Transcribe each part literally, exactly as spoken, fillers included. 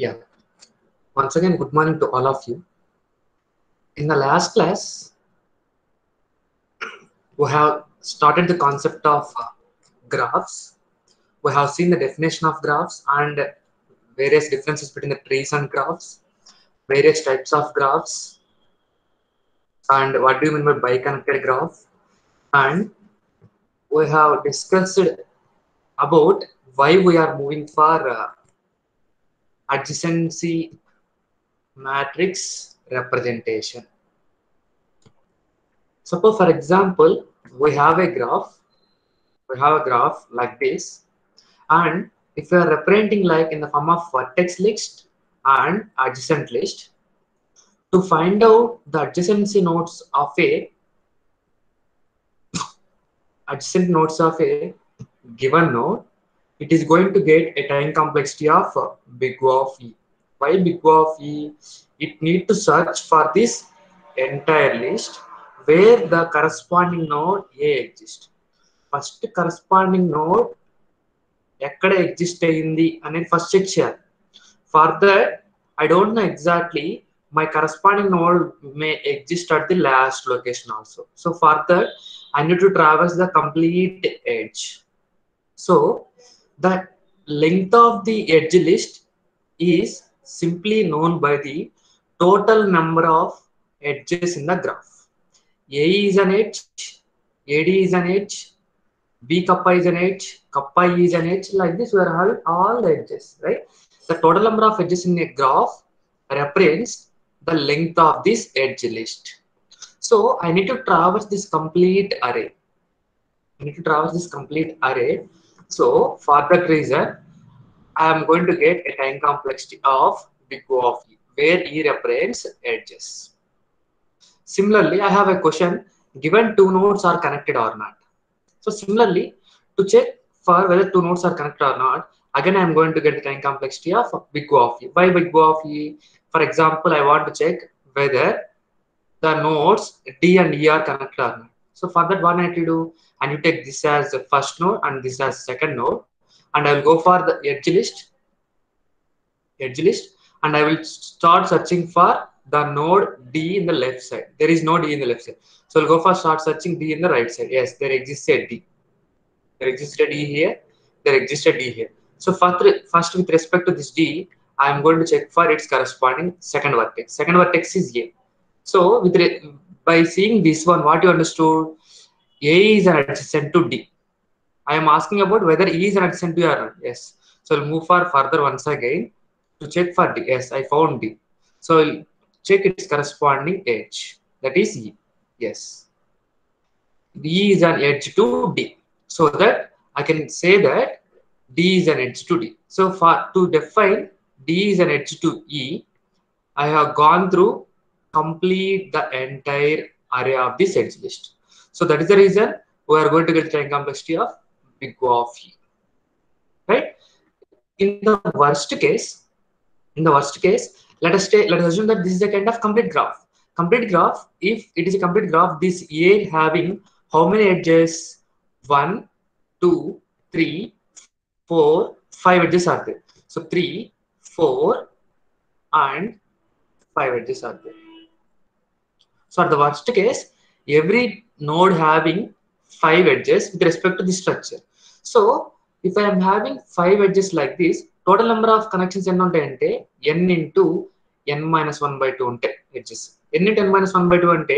Yeah, once again, good morning to all of you. In the last class, we have started the concept of uh, graphs. We have seen the definition of graphs and various differences between the trees and graphs, various types of graphs, and what do you mean by bi-connected graph. And we have discussed about why we are moving for uh, adjacency matrix representation. Suppose, for example, we have a graph. We have a graph like this, and if we are representing like in the form of vertex list and adjacent list, to find out the adjacency nodes of a adjacent nodes of a given node, it is going to get a time complexity of uh, big O of E. Why big O of E? It need to search for this entire list where the corresponding node A exists. First corresponding node ఎక్కడ exist అయ్యింది అనేది first check చేయాలి. For that I don't know exactly my corresponding node may exist at the last location also. So for that, I need to traverse the complete edge. So the length of the edge list is simply known by the total number of edges in the graph. A is an edge, A D is an edge, B kappa is an edge, kappa E is an edge. Like this, we are having all the edges, right? The total number of edges in a graph represents the length of this edge list. So I need to traverse this complete array. I need to traverse this complete array. So for that reason, I am going to get a time complexity of big O of E, where E represents edges. Similarly, I have a question given two nodes are connected or not. So similarly, to check for whether two nodes are connected or not, again I am going to get the time complexity of big O of E. Why big O of E? For example, I want to check whether the nodes D and E are connected or not. So for that, what I need to do, I need to take this as the first node and this as second node, and I will go for the edge list, edge list, and I will start searching for the node D in the left side. There is no D in the left side. So I'll go for start searching D in the right side. Yes, there exists a D. There existed D here, there existed D here. So first with respect to this D, I am going to check for its corresponding second vertex. Second vertex is A. So with by seeing this one, what you understood? A is an adjacent to D. I am asking about whether E is an adjacent to or not. Yes. So I'll move for further once again to check for D. Yes, I found D. So I'll check its corresponding edge. That is E. Yes. D is an edge to D. So that I can say that D is an edge to D. So for to define D is an edge to E, I have gone through complete the entire array of this edge list. So that is the reason we are going to get the time complexity of big O of E. Right? In the worst case, in the worst case, let us say, let us assume that this is a kind of complete graph. Complete graph, if it is a complete graph, this A having how many edges? One, two, three, four, five edges are there. So three, four, and five edges are there. So at the worst case, every node having five edges with respect to the structure. So if I am having five edges like this, total number of connections n untayante n into n minus one by two untayi edges. N into n minus one by two ante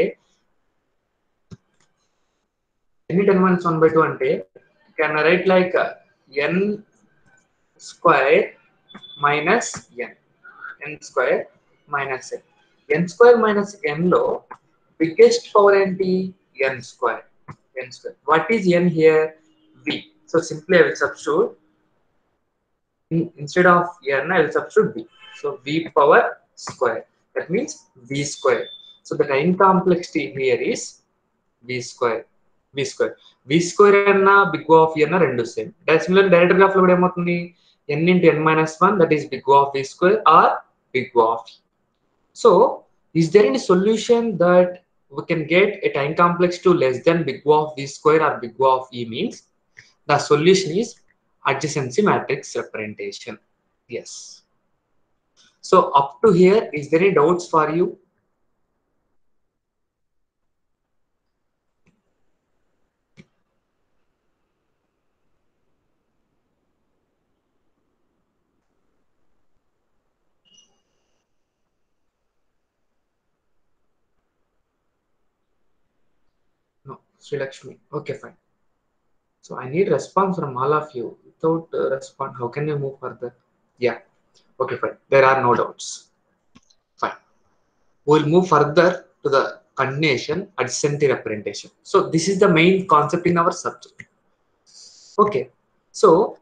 n into n minus one by two ante can I write like uh, n square minus n, n square minus n. N square minus n lo biggest power enti n square. N square. What is n here? V. So simply I will substitute in, instead of n I will substitute v. So v power square. That means v square. So the time complexity here is v square. V square. V square anna big O of e anna rendu same. Similar direct graph lo kuda emotundi n into n minus one, that is big O of v square or big O of e. So is there any solution that we can get a time complex to less than big O of v square or big O of e? Means the solution is adjacency matrix representation. Yes. So up to here, is there any doubts for you? No, Sri Lakshmi. Okay, fine. So I need response from all of you. Without uh, response, how can we move further? Yeah. Okay, fine. There are no doubts. Fine. We'll move further to the continuation adjacency representation. So this is the main concept in our subject. Okay. So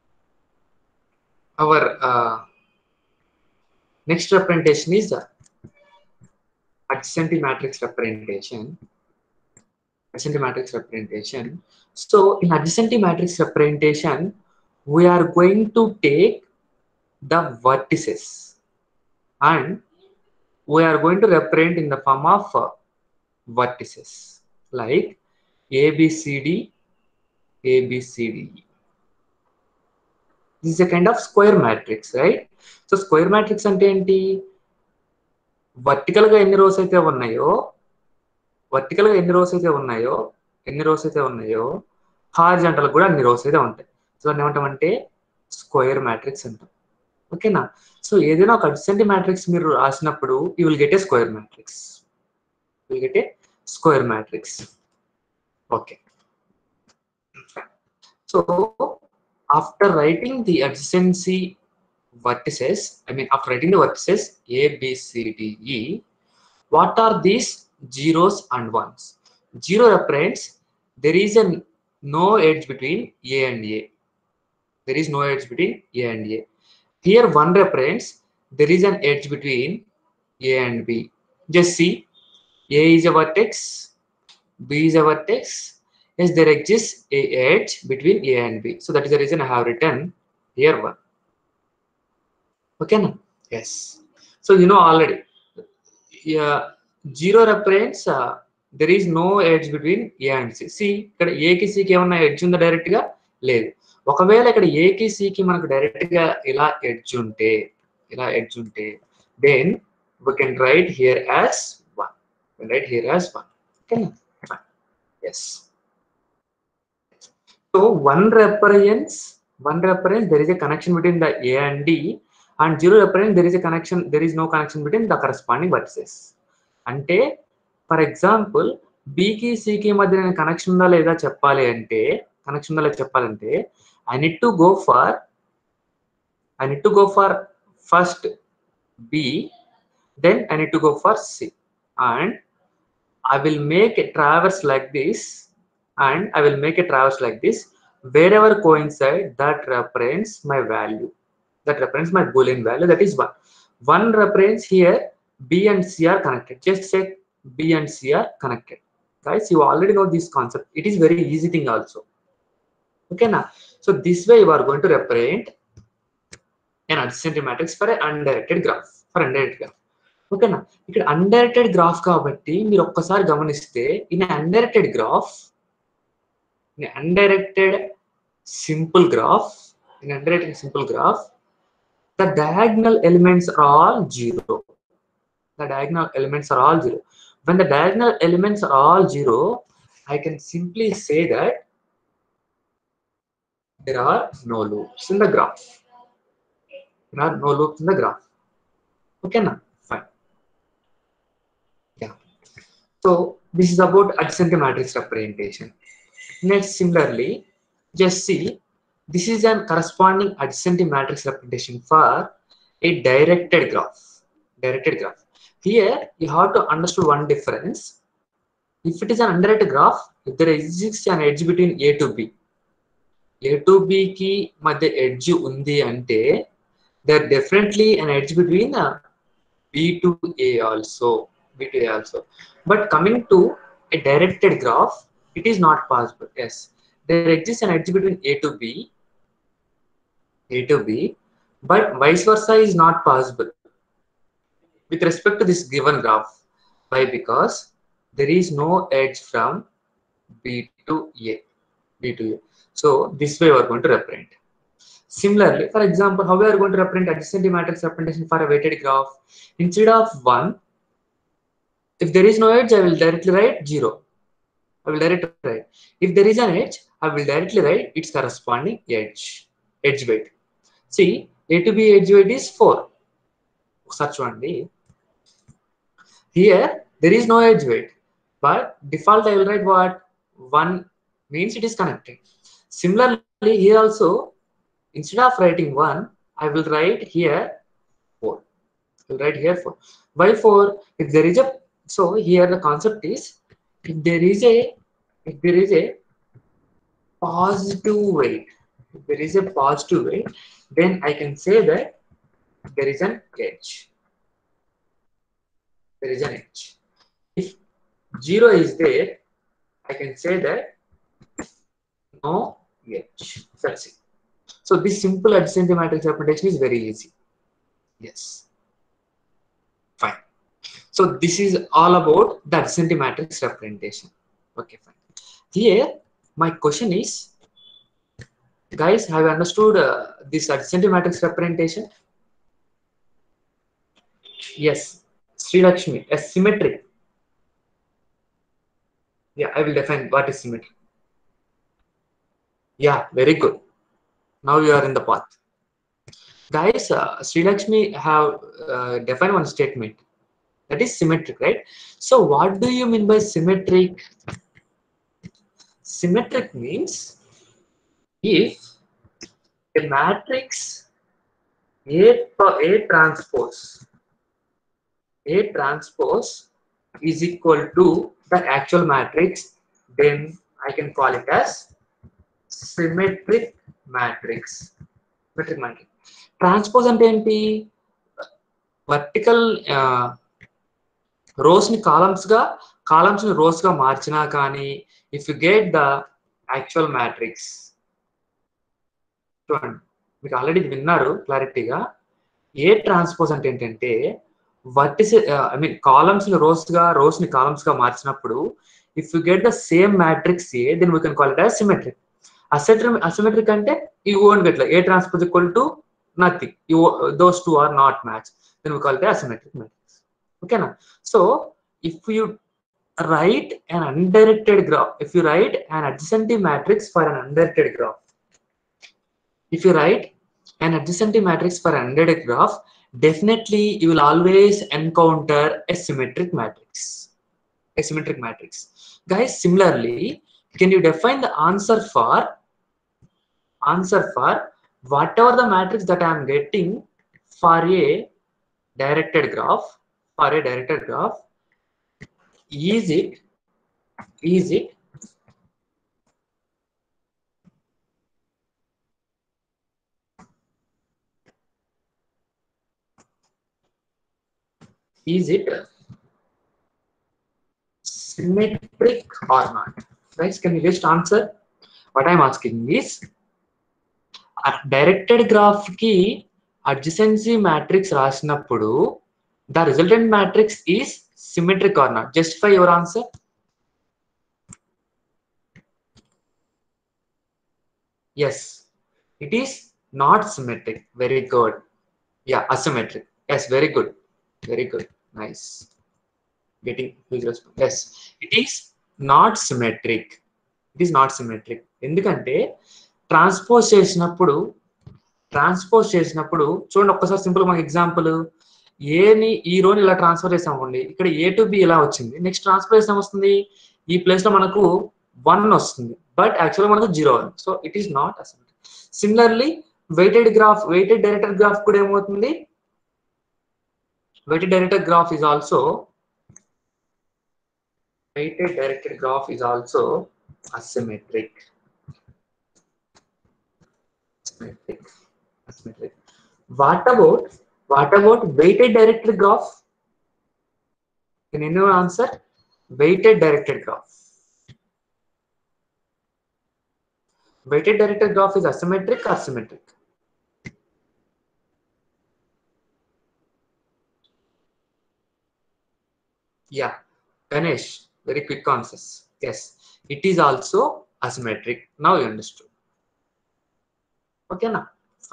our uh, next representation is the adjacency matrix representation. Adjacency matrix representation. So in adjacency matrix representation, we are going to take the vertices and we are going to represent in the form of uh, vertices like A, B, C, D, A, B, C, D. This is a kind of square matrix, right? So square matrix ante enti? Vertical ga enni rows aithe unnayo, vertical ga enni rows aithe unnayo, enni rows aithe unnayo, horizontal kuda anni rows aithe untayi. So danni emantamante square matrix antam. Okay na? So ఏదైనా ఒక adjacency matrix మీరు రాసినప్పుడు you will get a square matrix. You will get a square matrix. Okay. So after writing the adjacency vertices, I mean after writing the vertices A, B, C, D, E, what are these zeros and ones? Zero represents there is a no edge between A and A. There is no edge between A and A. Here one represents there is an edge between A and B. Just see, A is a vertex, B is a vertex. Yes, there exists a edge between A and B. So that is the reason I have written here one. Okay, no? Yes. So you know already. Yeah, zero represents uh, there is no edge between A and C. See, ఇక్కడ A కి C కి ఏమన్నా edge ఉందా direct గా? లేదు. ఒకవేళ ఇక్కడ A కి C కి మనకు డైరెక్ట్ గా ఇలా edge ఉంటే, ఇలా edge ఉంటే, then we can write here as one. We can write here as one. Okay, fine. Yes. So one represents one represents there is a connection between the A and D, and zero represents there is a connection, there is no connection between the corresponding vertices. అంటే for example బికి సికి మధ్య నేను connection ఉందా లేదా చెప్పాలి అంటే connection ఉందా లేదా చెప్పాలంటే I need to go for I need to go for first B, then I need to go for C, and I will make a traverse like this, and I will make a traverse like this. Wherever coincide, that represents my value. That represents my Boolean value. That is one. One represents here B and C are connected. Just say B and C are connected. Guys, you already know this concept. It is very easy thing also. Okay, now. So this way you are going to represent an adjacency matrix for an undirected graph. For undirected graph. ఓకేనా? ఇక్కడ undirected graph కాబట్టి మీరు ఒక్కసారి గమనిస్తే in undirected graph, in undirected simple graph, in undirected simple graph, the diagonal elements are all zero. The diagonal elements are all zero. When the diagonal elements are all zero, I can simply say that there are no loops in the graph. There are no loops in the graph. Okay, now fine. Yeah. So this is about adjacency matrix representation. Next, similarly, just see, this is an corresponding adjacency matrix representation for a directed graph. Directed graph. Here you have to understand one difference. If it is an undirected graph, if there exists an edge between A to B, A to B ki madhya edge undi ante, there definitely an edge between uh, B to A also. B to A also. But coming to a directed graph, it is not possible. Yes, there exists an edge between A to B, A to B, but vice versa is not possible with respect to this given graph. Why? Because there is no edge from B to A. B to A. So this way we are going to represent. Similarly, for example, how we are going to represent adjacency matrix representation for a weighted graph? Instead of one, if there is no edge, I will directly write zero. I will directly write. If there is an edge, I will directly write its corresponding edge, edge weight. See, A to B edge weight is four. Such one day. Here, there is no edge weight, but default I will write what? one means it is connected. Similarly, here also, instead of writing one, I will write here four. I will write here four. Why four? If there is a, so here the concept is, if there is a, if there is a positive weight, if there is a positive weight, then I can say that there is an edge. There is an edge. If zero is there, I can say that no edge. That's it. So this simple adjacency matrix representation is very easy. Yes. Fine. So this is all about the adjacency matrix representation. Okay, fine. Here, my question is, guys, have you understood uh, this adjacency matrix representation? Yes. Sri Lakshmi, a symmetric. Yeah, I will define what is symmetry. Yeah, very good. Now you are in the path. Guys, uh, Sri Lakshmi have uh, defined one statement. That is symmetric, right? So what do you mean by symmetric? Symmetric means if a matrix A, A transpose, A transpose is equal to the actual matrix, then I can call it as symmetric matrix. Symmetric matrix. Transpose అంటే ఏంటి? Vertical uh, rows ని columns గా, columns ని rows గా మార్చినా కానీ, if you get the actual matrix, చూడండి మీకు ఆల్రెడీ విన్నారు క్లారిటీగా. ఏ ట్రాన్స్పోజ్ అంటే ఏంటంటే వర్టిస్ ఐ మీన్ కాలమ్స్ ని రోస్ గా రోస్ ని కాలమ్స్ గా మార్చినప్పుడు if you get the same matrix A then we can call it as symmetric. Asymmetric asymmetric అంటే you won't get like A transpose equal to nothing, you those two are not match, then we call it asymmetric matrix. ఓకేనా? So if you write an undirected graph, if you write an adjacency matrix for an undirected graph, if you write an adjacency matrix for an undirected graph, definitely you will always encounter a symmetric matrix. A symmetric matrix. Guys, similarly, can you define the answer for answer for whatever the matrix that I am getting for a directed graph? For a directed graph, is it is it is it symmetric or not? Guys, can you just answer? What I'm asking is, a directed graph ki adjacency matrix రాసినప్పుడు the resultant matrix is symmetric or not? Justify your answer. Yes, it is not symmetric. Very good. Yeah, asymmetric. Yes, very good. Very good. Nice. Getting huge response. Yes, it is not symmetric. It is not symmetric. ఎందుకంటే transpose చేసినప్పుడు transpose చేసినప్పుడు చూడండి ఒక్కసారి simple మనకి example, ఏని ఈ రోని ఇలా transfer చేసాం అనుకోండి, ఇక్కడ ఏ టు బి ఇలా వచ్చింది, నెక్స్ట్ ట్రాన్స్ఫర్ చేసాం వస్తుంది, ఈ ప్లేస్ లో మనకు వన్ వస్తుంది, బట్ యాక్చువల్గా మనకు జీరో ఉంది. So it is not asymmetric. Similarly weighted graph, weighted directed graph కూడా ఏమవుతుంది, weighted directed graph is also weighted directed graph is also asymmetric. Asymmetric. Asymmetric. What about what about weighted directed graph? Can anyone answer? Weighted directed graph. Weighted directed graph is asymmetric or symmetric? Yeah, Ganesh, very quick answers. Yes, it is also asymmetric. Now you understood. Okay, now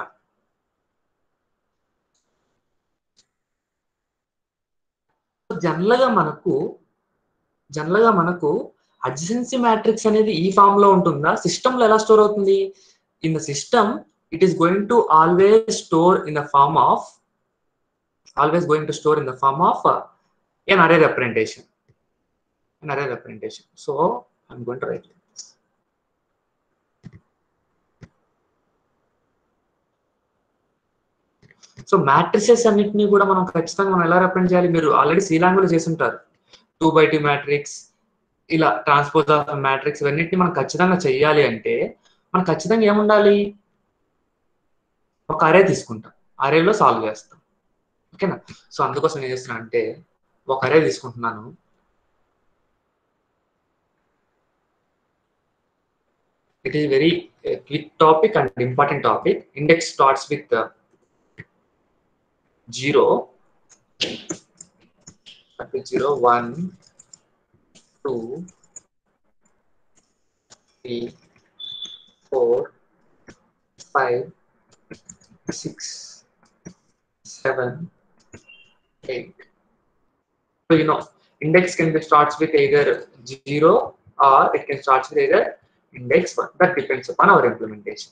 జనరల్గా మనకు జనరల్గా మనకు adjacency matrix అనేది ఈ form లో ఉంటుందా, system లో ఎలా స్టోర్ అవుతుంది? In the system it is going to always store in the form of always going to store in the form of an array representation an array representation. So I'm going to write this. So matrices అన్నిటిని కూడా మనం ఖచ్చితంగా మనం ఎలా represent చేయాలి? మీరు already C language చేసి ఉంటారు. టూ బై టూ మ్యాట్రిక్స్, ఇలా ట్రాన్స్పోజ్ ఆఫ్ మ్యాట్రిక్స్, ఇవన్నిటిని మనం ఖచ్చితంగా చెయ్యాలి అంటే మనం ఖచ్చితంగా ఏముండాలి? ఒక అరే తీసుకుంటాం, అరేలో సాల్వ్ చేస్తాం. ఓకేనా? సో అందుకోసం ఏం చేస్తున్నా అంటే ఒక అరే తీసుకుంటున్నాను. It is very uh, quick topic and important topic. Index starts with uh, zero, with zero, one, two, three, four, five, six, seven, eight. So you know, index can be starts with either zero or it can start with either index one. That depends upon our implementation.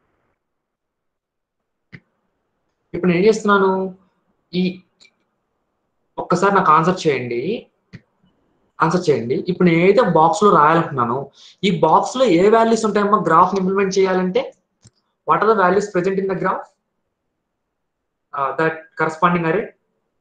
ఇప్పుడు నేను ఏం చేస్తున్నాను, ఈ ఒక్కసారి నాకు answer చేయండి answer చేయండి ఇప్పుడు నేను ఏదైతే బాక్స్ లో రాయాలనుకున్నాను, ఈ బాక్స్ లో ఏ వాల్యూస్ ఉంటాయమ్మా గ్రాఫ్ ఇంప్లిమెంట్ చేయాలంటే? What are the values present in the graph that corresponding array?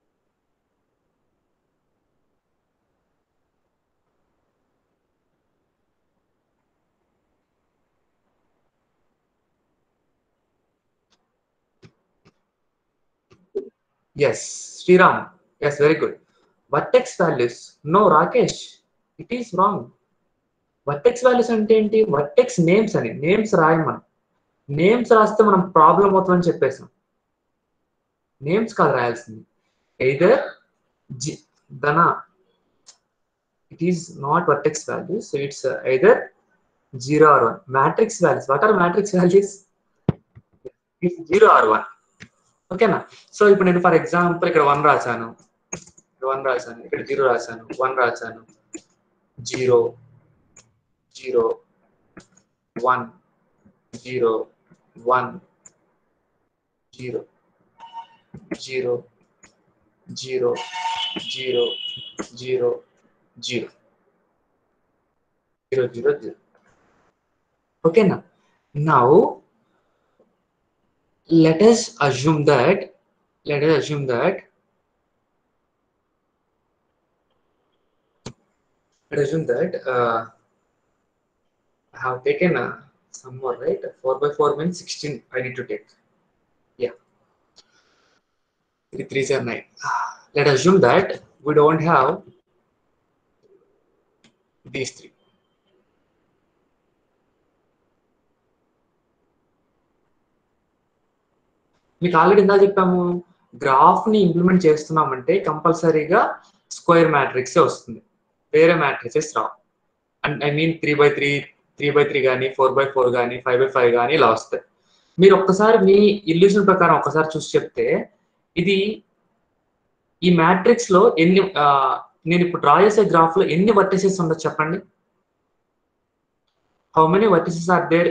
Yes, Sriram. Yes, very good. Vertex values. No, Rakesh. It is wrong. Vertex values అంటే ఏంటి? Vertex names అని. Names రాయం మనం. Names రాస్తే మనం problem అవుతుందని చెప్పేసాం. Names కాదు రాయాల్సింది. Either G, Dana. It is not vertex values. So it's uh, either zero or one. Matrix values. What are matrix values? It's zero or one. ఓకేనా? So ఇప్పుడు నేను ఫర్ ఎగ్జాంపుల్ ఇక్కడ వన్ రాశాను, one రాశాను, ఇక్కడ zero రాశాను, one రాశాను, zero zero one zero one zero zero zero zero zero zero zero zero zero. ఓకేనా? Now let us assume that let us assume that let us assume that uh, I have taken uh, some more, right? four by four means sixteen I need to take. Yeah, three threes are nine. Let us assume that we don't have these three. మీకు already ఇందా చెప్పాము, graph ని implement చేస్తున్నామంటే కంపల్సరీగా square matrix వస్తుంది, వేరే matrices రావు. And I mean three by three three by three కానీ ఫోర్ బై ఫోర్ కానీ ఫైవ్ బై ఫైవ్ కానీ ఇలా వస్తాయి. మీరు ఒక్కసారి మీ ఇల్యూషన్ ప్రకారం ఒక్కసారి చూసి చెప్తే, ఇది ఈ మ్యాట్రిక్స్ లో ఎన్ని నేను ఇప్పుడు డ్రా చేసే గ్రాఫ్ లో ఎన్ని వర్టిసెస్ ఉండొచ్చు చెప్పండి? How many vertices are there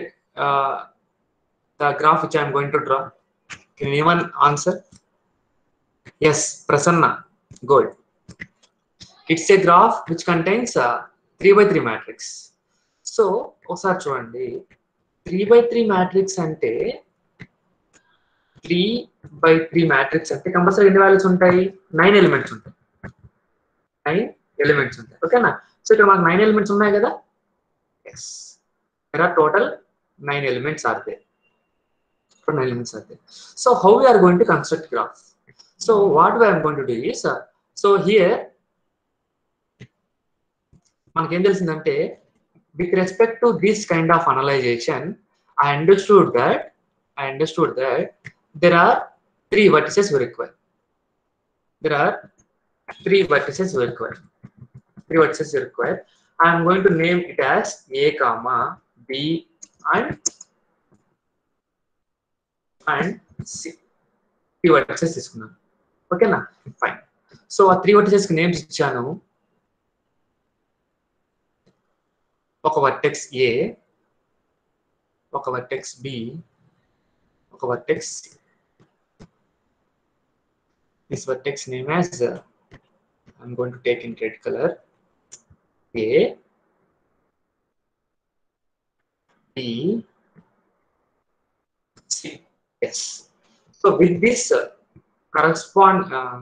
the graph which I'm going to draw? Can anyone answer? Yes, Prasanna. Good. It's a graph which contains a three by three matrix. So, ఒకసారి చూడండి, three by three matrix అంటే three by three matrix అంటే compulsory ఎన్ని values ఉంటాయి? Nine elements ఉంటాయి. Nine elements ఉంటాయి. ఓకేనా? So ఇక్కడ మనకు నైన్ ఎలిమెంట్స్ ఉన్నాయి కదా? Yes, there are total nine elements are there. nine elements are there. So how we are going to construct graph? So what we are going to do is, uh, so here మనకి ఏం తెలిసిందంటే, with respect to this kind of analyzation, I understood that I understood that there are three vertices we require. There are three vertices we require. Three vertices we require. I am going to name it as A, comma B, and and C. Three vertices తీసుకున్నాను. ఓకేనా? Fine. So ఆ three vertices కి names ఇచ్చాను. ఒక vertex A, ఒక vertex B, ఒక vertex C. This vertex name as uh, I'm going to take in red color A, B, C. Yes. So with this uh, correspond uh,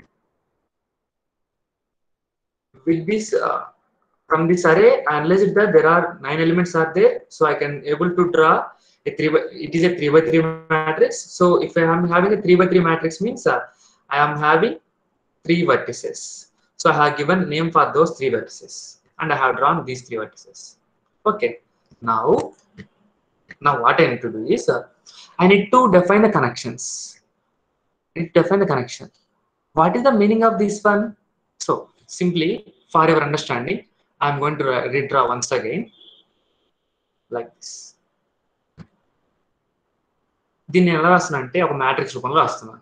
with this uh, from this array, I analyzed that there are nine elements are there, so I can able to draw a three by, it is a three by three matrix. So if I am having a three by three matrix means uh, I am having three vertices. So I have given name for those three vertices and I have drawn these three vertices. Okay. Now, now what I need to do is uh, I need to define the connections. I need to define the connection. What is the meaning of this one? So simply for your understanding, I am going to redraw once again like this. దీన్ని ఎలా రాస్తున్నా అంటే ఒక matrix రూపంలో రాస్తున్నాను.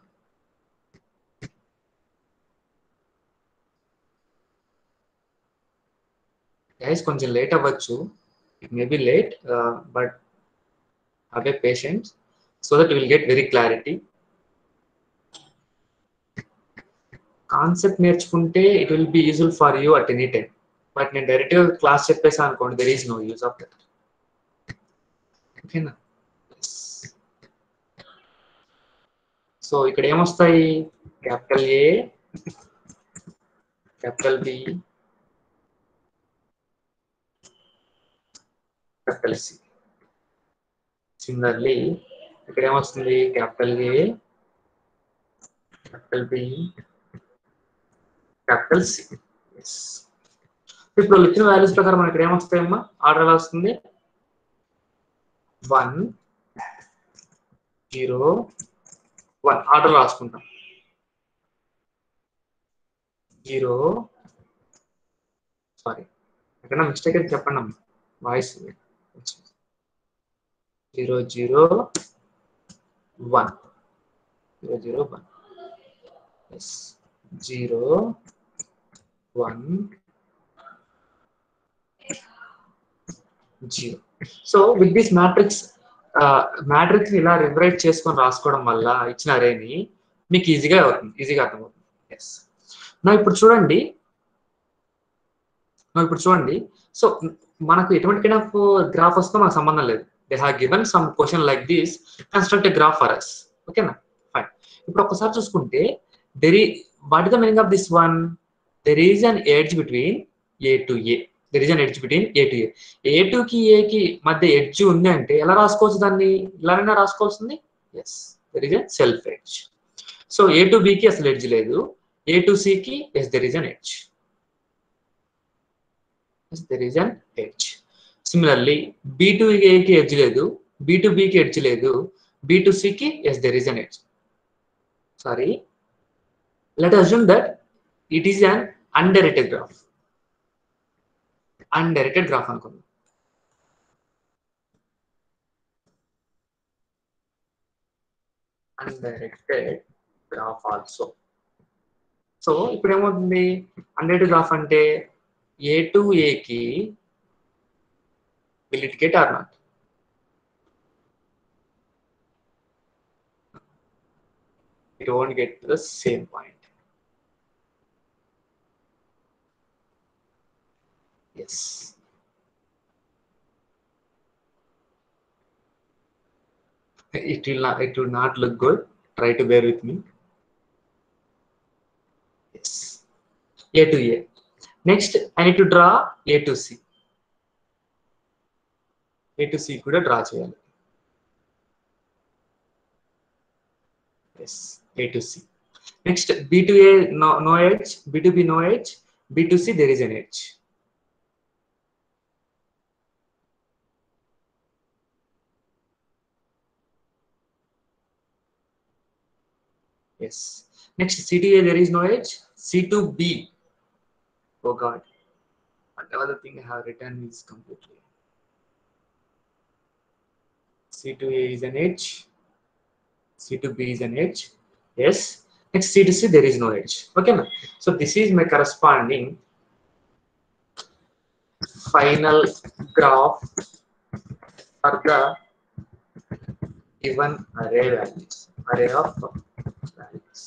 Guys కొంచెం late అవ్వచ్చు, it may be late but have a patience so that will get very clarity. Concept నేర్చుకుంటే it will be useful for you at any time, but నేను డైరెక్ట్గా క్లాస్ చెప్పేసాను అనుకోండి, there is no use of that. ఓకేనా? So ఇక్కడ ఏమొస్తాయి? Capital A, capital B, capital C. Similarly ఇక్కడ ఏమొస్తుంది? Capital A, capital B, capital C. ఇప్పుడు ఇచ్చిన వాల్యూస్ ప్రకారం మనకి ఇక్కడ ఏమొస్తాయమ్మా? ఆర్డర్ ఎలా వస్తుంది? వన్ జీరో వన్ ఆర్డర్ రాసుకుంటాం. జీరో సారీ ఎక్కడన్నా మిస్టేక్ అయితే చెప్పండి అమ్మా, voice. Zero zero one zero zero one yes zero one zero. So with this matrix matrix ఇలా రివరైట్ చేసుకొని రాసుకోవడం వల్ల ఇచ్చిన అరేని మీకు ఈజీగా అవుతుంది, ఈజీగా అర్థమవుతుంది. ఎస్. నా ఇప్పుడు చూడండి నా ఇప్పుడు చూడండి సో మనకు ఎటువంటి కైండ్ ఆఫ్ గ్రాఫ్ వస్తే మనకు సంబంధం లేదు. They have given some question like this, construct a graph for us. ఓకేనా? ఫైన్. ఇప్పుడు ఒక్కసారి చూసుకుంటే దెర్ ఈ what is the meaning of this one? There is an edge between A to A. There is an edge between A to A. A to కి A కి మధ్య edge ఉంది అంటే ఎలా రాసుకోవచ్చు దాన్ని? ఇలానైనా రాసుకోవాల్సింది. Yes, there is a self edge. So A to బికి అసలు ఎడ్జ్ లేదు, ఏ టు సికి yes there is an edge. There is an edge. Similarly, B to A ki edge ledu, B to B ki edge ledu, B to C ki yes there is an edge. Sorry. Let us assume that it is an undirected graph. Undirected graph anukondi. Undirected graph also. So ఇప్పుడు ఏమవుతుంది? undirected graph అంటే A to A ki will it get or not? It won't get to the same point. Yes. It will not. It will not look good. Try to bear with me. Yes. A to A. Next, I need to draw A to C. A to C kuda draw cheyali. Yes. A to C. Next, B to A no, no edge. B to B no edge. B to C there is an edge. Yes. Next, C to A there is no edge. C to B. Oh God. Whatever the thing I have written is completely. C to A is an edge. C to B is an edge. Yes. Next C to C there is no edge. Okay na? So this is my corresponding final graph for the given array values, array of values.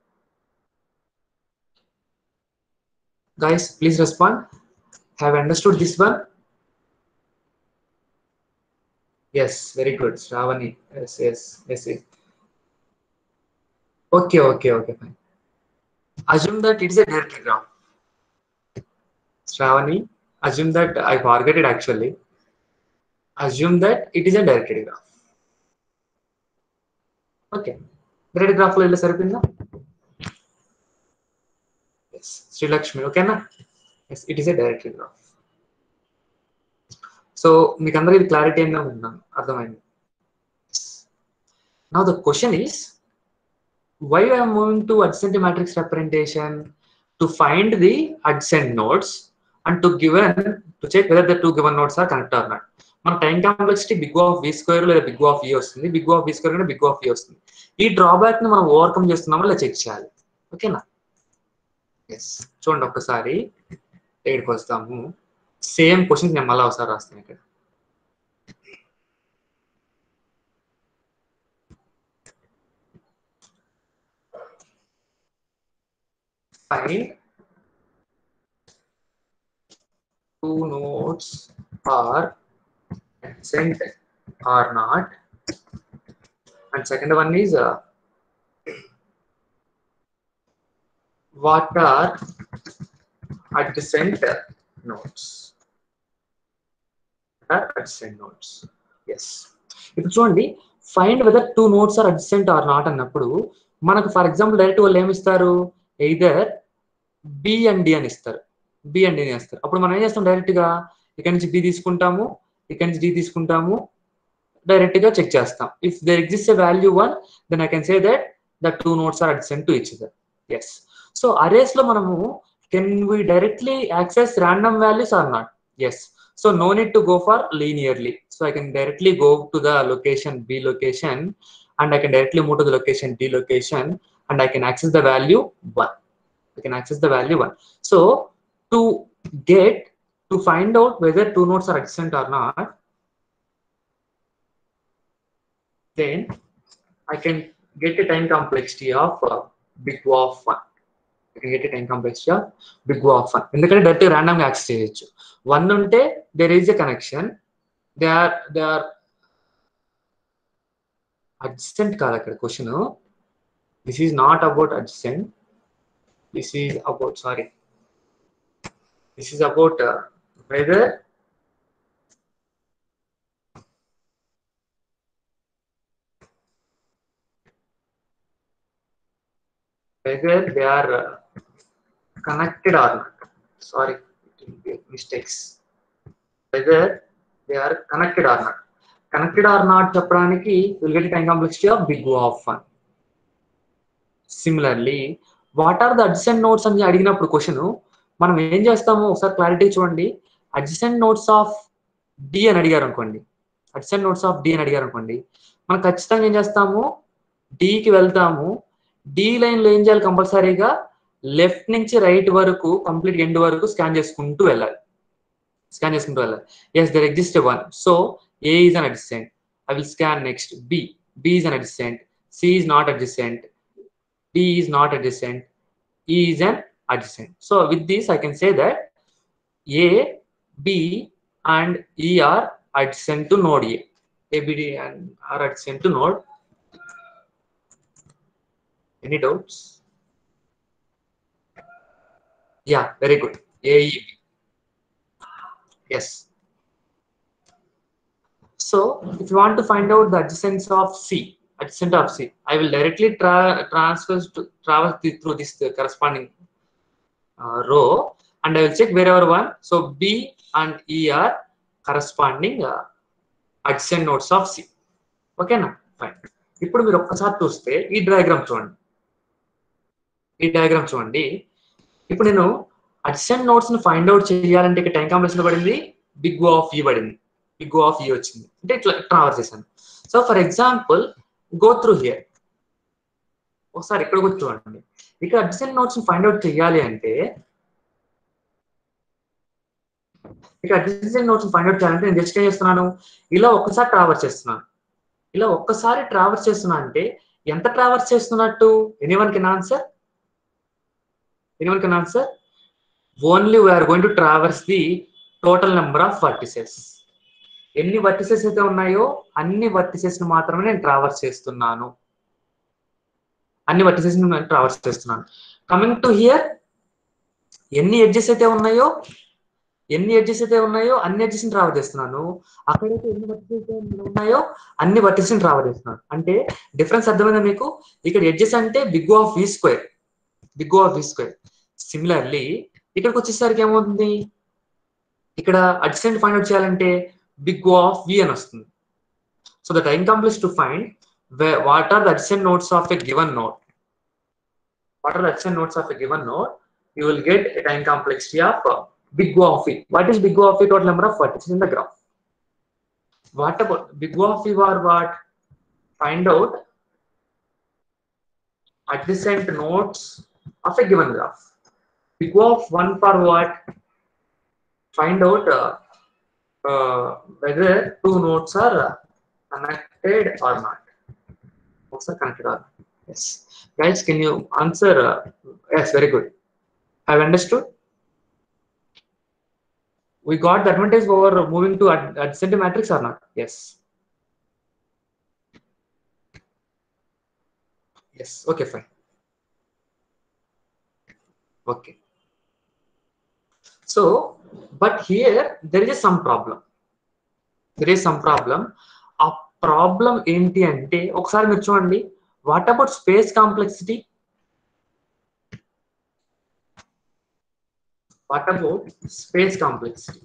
Guys, please respond. Have understood this one? Yes, very good, Shravani. Yes, yes, yes, yes. Okay, okay, okay, fine. Assume that it is a directory graph. Shravani, assume that I forget it actually. Assume that it is a directory graph. Okay. Directory graph lo illa saripinda? Yes. Sri Lakshmi, okay na? Yes, it is a directory graph. So, meeku andariki ఇది clarity అయిందా అనుకుంటున్నాను, అర్థమైంది. Now the question is, why I am moving to adjacent matrix representation? To find the adjacent nodes and to given to check whether the two given nodes are connected or not. మన time complexity big of V square లేదా big of E వస్తుంది, big of V square కంటే big of E వస్తుంది. ఈ drawback ని మనం overcome చేస్తున్నామో లేదా చెక్ చేయాలి. ఓకేనా? ఎస్, చూడండి ఒక్కసారి ఎక్కడికి వస్తాము. సేమ్ క్వశ్చన్ నేను మళ్ళీ ఒకసారి రాస్తాను ఇక్కడ. Find two nodes are adjacent or not, and second one is uh, what are adjacent nodes. What are adjacent nodes? Yes. ఇప్పుడు చూడండి, find whether two nodes are adjacent or not అన్నప్పుడు మనకు for example direct వాళ్ళు ఏమి ఇస్తారు, either B and D అని ఇస్తారు, B and D అని ఇస్తారు. అప్పుడు మనం ఏం చేస్తాం, డైరెక్ట్ గా ఇక్కడ నుంచి బి తీసుకుంటాము, ఇక్కడ నుంచి డి తీసుకుంటాము, డైరెక్ట్ గా చెక్ చేస్తాం. If there exist a value one, then I can say that the two nodes are adjacent to each other. Yes. So arrays లో మనము can we directly access random values or not? Yes. So no need to go for linearly. So I can directly go to the location B location, and I can directly move to the location D location, and I can access the value one. I can access the value one. So to get to find out whether two nodes are adjacent or not, then I can get a time complexity of uh, big O of one. I can get a time complexity of big O of one. ఎందుకంటే direct random గా access చేయొచ్చు. One ఉంటే there is a connection, they are they are adjacent కాదు అక్కడ question. This is not about adjacent, this is about, sorry, this is about uh, whether whether they are uh, connected or not. Sorry, mistakes. Whether they are connected or not. Connected or not చెప్పడానికి will get a time complexity of big O of one. Similarly, what are the adjacent nodes అని అడిగినప్పుడు question మనం ఏం చేస్తాము ఒకసారి clarity చూడండి. adjacent nodes of D అని అడిగారు అనుకోండి, adjacent nodes of D అని అడిగారు అనుకోండి, మనం ఖచ్చితంగా ఏం చేస్తాము, D కి వెళ్తాము. D లైన్ లో ఏం చేయాలి, కంపల్సరీగా లెఫ్ట్ నుంచి రైట్ వరకు కంప్లీట్ ఎండ్ వరకు స్కాన్ చేసుకుంటూ వెళ్ళాలి, స్కాన్ చేసుకుంటూ వెళ్ళాలి. Yes, there exist one. So A is an adjacent. I will scan next B. B is an adjacent. C is not adjacent. D is not adjacent. E is an adjacent. So with this I can say that A, B and E are adjacent to node A. A, B, D and are adjacent to node. Any doubts? Yeah, very good. A, E, B. Yes. So if you want to find out the adjacents of C, adjacent of C, I will directly tra transfer to travel through this the corresponding uh, row, and I will check wherever one. So B and E are corresponding uh, adjacent nodes of C. Okay na? Fine. ఇప్పుడు మీరు ఒక్కసారి చూస్తే ఈ diagram చూడండి, ఈ diagram చూడండి. ఇప్పుడు నేను అడ్జసెంట్ నోడ్స్ ని ఫైండ్ అవుట్ చేయాలంటే ఇక్కడ టైం కాంప్లెక్స్ పడింది, బిగ్ O ఆఫ్ E పడింది, బిగ్ O ఆఫ్ E వచ్చింది, అంటే ఇట్లా ట్రావెల్ చేశాను. So for example go through here, ఒకసారి ఇక్కడ కూర్చోండి. ఇక్కడ అడ్జసెంట్ నోట్స్ ఫైండ్ అవుట్ చేయాలి అంటే ఇక్కడ అడ్జసెంట్ నోట్స్ ఫైండ్ అవుట్ చేయాలంటే నేను జస్ట్ ఏం చేస్తున్నాను, ఇలా ఒక్కసారి ట్రావర్స్ చేస్తున్నాను. ఇలా ఒక్కసారి ట్రావర్స్ చేస్తున్నా అంటే ఎంత ట్రావర్స్ చేస్తున్నట్టు? Anyone can answer? Anyone can answer? Only we're going to traverse the total number of vertices. ఎన్ని వర్టిసెస్ అయితే ఉన్నాయో అన్ని వర్టిసెస్ ను మాత్రమే నేను ట్రావర్స్ చేస్తున్నాను. అన్ని వర్టిసెస్ ను నేను ట్రావర్స్ చేస్తున్నాను. కమింగ్ టు హియర్, ఎన్ని ఎడ్జెస్ అయితే ఉన్నాయో ఎన్ని ఎడ్జెస్ అయితే ఉన్నాయో అన్ని ఎడ్జెస్ ని ట్రావెల్ చేస్తున్నాను. అక్కడైతే ఎన్ని వర్టిసెస్ ఉన్నాయో అన్ని వర్టిసెస్ ని ట్రావెల్ చేస్తున్నాను. అంటే డిఫరెన్స్ అర్థమైందా మీకు? ఇక్కడ ఎడ్జెస్ అంటే big of V square, big of V square. Similarly ఇక్కడికి వచ్చేసరికి ఏమవుతుంది, ఇక్కడ అడ్జసెంట్ ఫైండ్ అవుట్ చేయాలంటే బిగ్ ఆఫ్ వి అని వస్తుంది. So the time completes to find what are the adjacent nodes of a given node. What are the adjacent nodes of a given node? You will get a time complexity of uh, big O of V. What is big O of V? Total number of vertices in the graph. What about big O of V or what? Find out adjacent nodes of a given graph. Big O of one for what? Find out uh, uh, whether two nodes are uh, connected or not. Also connected or not. Yes. Guys, can you answer? Uh, yes, very good. Have understood? We got the advantage over moving to ad adjacent matrix or not? Yes. Yes. Okay, fine. Okay. So, but here there is some problem. There is some problem. A problem enti ante okasari meer chudandi. What about space complexity? What about space complexity?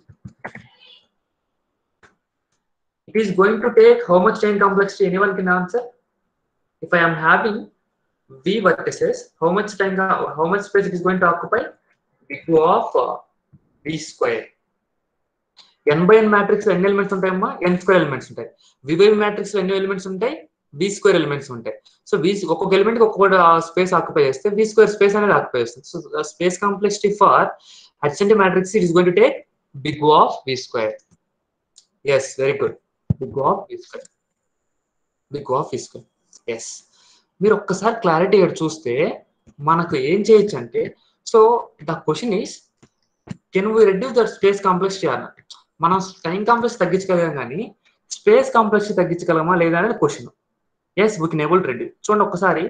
It is going to take how much time complexity? Anyone can answer? If I am having V vertices, how much time, how much space it is going to occupy? Big O of uh, V square. N by N matrix ఎన్ని elements ఉంటాయమ్మా? N square elements ఉంటాయి. V by V matrix ఎన్ని elements ఉంటాయి? V square elements ఉంటాయి. So V ఒక్కొక్క element కి ఒక్కొక్క space occupy చేస్తే V స్క్వేర్ స్పేస్ అనేది ఆక్యుపై చేస్తుంది. So space complexity for adjacent matrix it is going to take big O of V square. Yes, very good. Big O of V square. Big O of V square. Yes. మీరు ఒక్కసారి clarity ఇక్కడ చూస్తే మనకు ఏం చేయొచ్చు అంటే, so the question is can we reduce that space complexity అన్న. మనం టైం కాంప్లెక్స్ తగ్గించగలం కానీ స్పేస్ కాంప్లెక్సిటీ తగ్గించగలమా లేదా అనేది question. Yes, we can able to reduce. చూడండి ఒక్కసారి,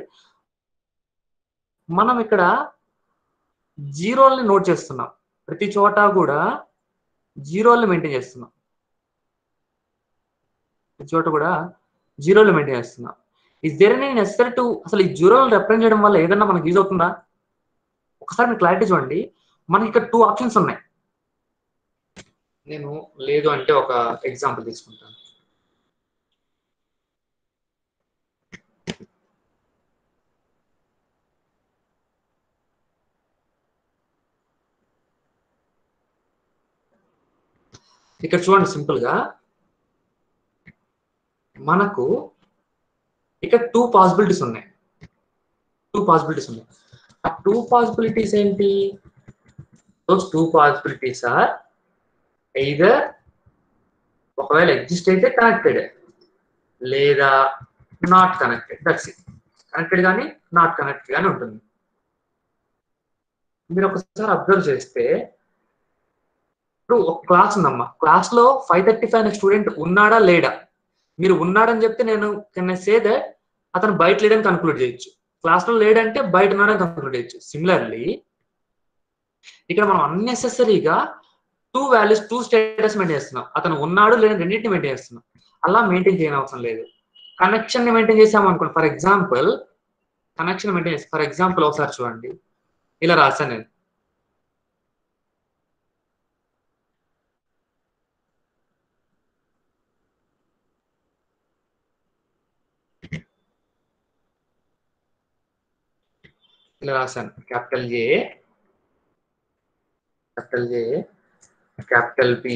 మనం ఇక్కడ జీరోల్ని నోట్ చేస్తున్నాం, ప్రతి చోట కూడా జీరోల్ని మెయింటైన్ చేస్తున్నాం, ప్రతి చోట కూడా జీరోలు మెయింటైన్ చేస్తున్నాం. Is there any necessary to అసలు ఈ జీరోలను రిప్రజెంట్ చేయడం వల్ల ఏదన్నా మనకి యూజ్ అవుతుందా? ఒకసారి మీరు క్లారిటీ చూడండి. మనకి ఇక్కడ టూ ఆప్షన్స్ ఉన్నాయి. నేను లేదు అంటే ఒక ఎగ్జాంపుల్ తీసుకుంటాను. ఇక్కడ చూడండి, సింపుల్ గా మనకు ఇక్కడ టూ పాసిబిలిటీస్ ఉన్నాయి. టూ పాసిబిలిటీస్ ఉన్నాయి. ఆ టూ పాసిబిలిటీస్ ఏంటి? Those two possibilities are either ఒకవేళ ఎగ్జిస్ట్ అయితే కనెక్టెడ్, లేదా not connected. That's it. Connected కానీ నాట్ కనెక్టెడ్ కానీ ఉంటుంది. మీరు ఒకసారి అబ్జర్వ్ చేస్తే ఇప్పుడు ఒక క్లాస్ ఉందమ్మా, క్లాస్ లో ఫైవ్ థర్టీ ఫైవ్ అనే స్టూడెంట్ ఉన్నాడా లేడా? మీరు ఉన్నాడని చెప్తే నేను కెన్ ఐ సే దట్ అతను బయట లేడని కన్క్లూడ్ చేయొచ్చు. క్లాస్ లో లేడంటే బయట ఉన్నాడని కన్క్లూడ్ చేయొచ్చు. సిమిలర్లీ ఇక్కడ మనం అన్నెసెసరీగా two values two status maintain చేస్తున్నాం. అతను ఉన్నాడు లేదని రెండింటిని మెయింటైన్ చేస్తున్నాం. అలా మెయింటైన్ చేయని అవసరం లేదు. కనెక్షన్ ని మెయింటైన్ చేసాం అనుకోండి. ఫర్ ఎగ్జాంపుల్ కనెక్షన్ మెయింటైన్ చేస్తాం. ఫర్ ఎగ్జాంపుల్ ఒకసారి చూడండి, ఇలా రాశాను నేను. ఇలా రాశాను, capital A, capital A, capital B,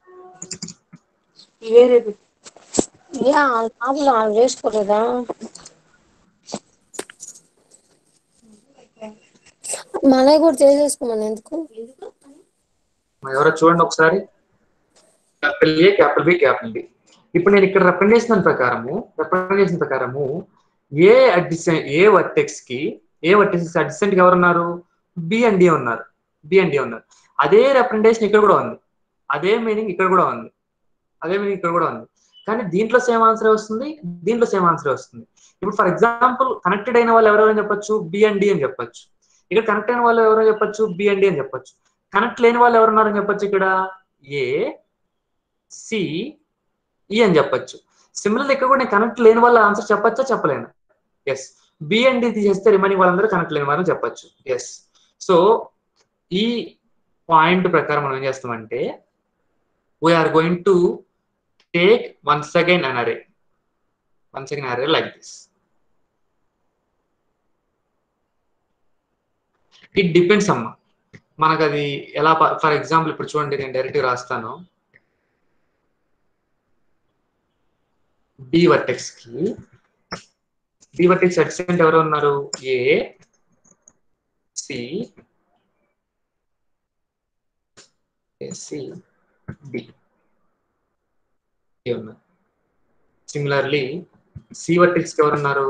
చేసుకోలేదా? మనవి కూడా చేసేసుకోమని ఎందుకు ఎవరో చూడండి ఒకసారి. Capital A, capital B, capital D. ఇప్పుడు నేను ఇక్కడ రిప్రజెంట్ చేసిన ప్రకారము రిప్రజెంట్ చేసిన ప్రకారము ఏ అడ్జసెంట్ ఏ వర్టెక్స్ కి ఏ వర్టెక్స్ అడ్జసెంట్ గా ఎవరు ఉన్నారు? బి అండ్ డి ఉన్నారు. బి అండ్ డి ఉన్నారు. అదే రిప్రజెంటేషన్ ఇక్కడ కూడా ఉంది. అదే మీనింగ్ ఇక్కడ కూడా ఉంది. అదే మీనింగ్ ఇక్కడ కూడా ఉంది. కానీ దీంట్లో సేమ్ ఆన్సర్ వస్తుంది, దీంట్లో సేమ్ ఆన్సర్ వస్తుంది. ఇప్పుడు ఫర్ ఎగ్జాంపుల్ కనెక్టెడ్ అయిన వాళ్ళు ఎవరెవరని చెప్పొచ్చు? బి అండ్ డి అని చెప్పొచ్చు. ఇక్కడ కనెక్ట్ అయిన వాళ్ళు ఎవరో చెప్పొచ్చు? బి అండ్ డి అని చెప్పొచ్చు. కనెక్ట్ లేని వాళ్ళు ఎవరున్నారని చెప్పొచ్చు? ఇక్కడ ఏ, సి, ఈ అని చెప్పొచ్చు. సిమిలర్ ఇక్కడ కూడా నేను కనెక్ట్ లేని వాళ్ళ ఆన్సర్ చెప్పచ్చా చెప్పలేను? ఎస్. బి అండ్ డి తీసేస్తే రిమైనింగ్ వాళ్ళందరూ కనెక్ట్ లేని వాళ్ళని చెప్పచ్చు. ఎస్. సో ఈ పాయింట్ ప్రకారం మనం ఏం చేస్తామంటే we're going to take once again an array once again array like this. It depends అమ్మా మనకు అది ఎలా. ఫర్ ఎగ్జాంపుల్ ఇప్పుడు చూడండి, నేను డైరెక్ట్ రాస్తాను. బి వర్టెక్స్ కి బి వర్టెక్స్ అడ్జసెంట్ ఎవరు ఉన్నారు? ఏ, సి, సి, డి ఉన్నారు. సిమిలర్లీ సి వర్టెక్స్ కి ఎవరు ఉన్నారు?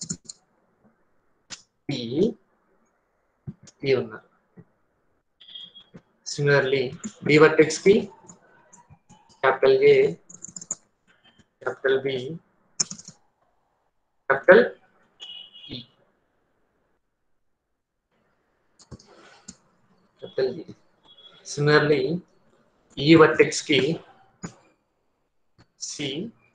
పి, పి ఉన్నారు. సిమిలర్లీ బి వర్టెక్స్ కి capital A, capital B, capital E, capital E. Similarly E vertex కి సి,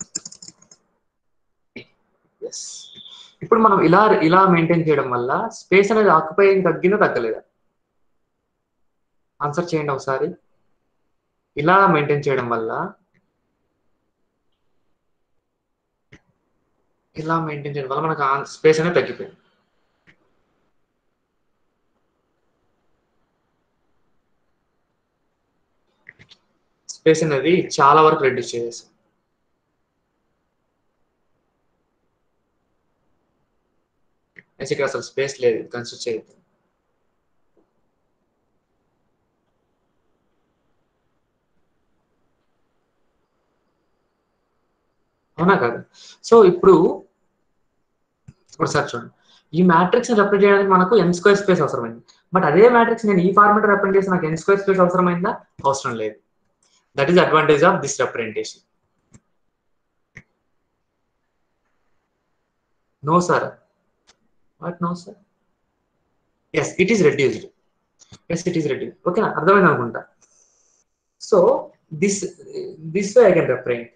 ఎస్. ఇప్పుడు మనం ఇలా ఇలా మెయింటైన్ చేయడం వల్ల స్పేస్ అనేది ఆక్యుపై తగ్గిందా తగ్గలేదా? ఆన్సర్ చేయండి ఒకసారి. ఇలా మెయింటైన్ చేయడం వల్ల ఇలా మెయింటైన్ చేయడం వల్ల మనకు స్పేస్ అనేది తగ్గిపోయింది. స్పేస్ అనేది చాలా వరకు రెడ్యూస్ చేసేసి ఇక్కడ అసలు స్పేస్ లేదు, కన్సిడర్ చేయదు. అవునా కాదు? సో ఇప్పుడు ఒకసారి చూడండి, ఈ మ్యాట్రిక్స్ రిప్రజెంట్ చేయడానికి మనకు ఎన్ స్క్వేర్ స్పేస్ అవసరమైంది. బట్ అదే మ్యాట్రిక్స్ నేను ఈ ఫార్మాట్ రిప్రజెంట్ చేసి నాకు ఎన్ స్క్వేర్ స్పేస్ అవసరమైందా? అవసరం లేదు. That is advantage of this representation. No sir. What no sir? Yes, it is reduced. Yes, it is reduced. ఓకేనా? అర్థమైంది అనుకుంటా. So this this way I can represent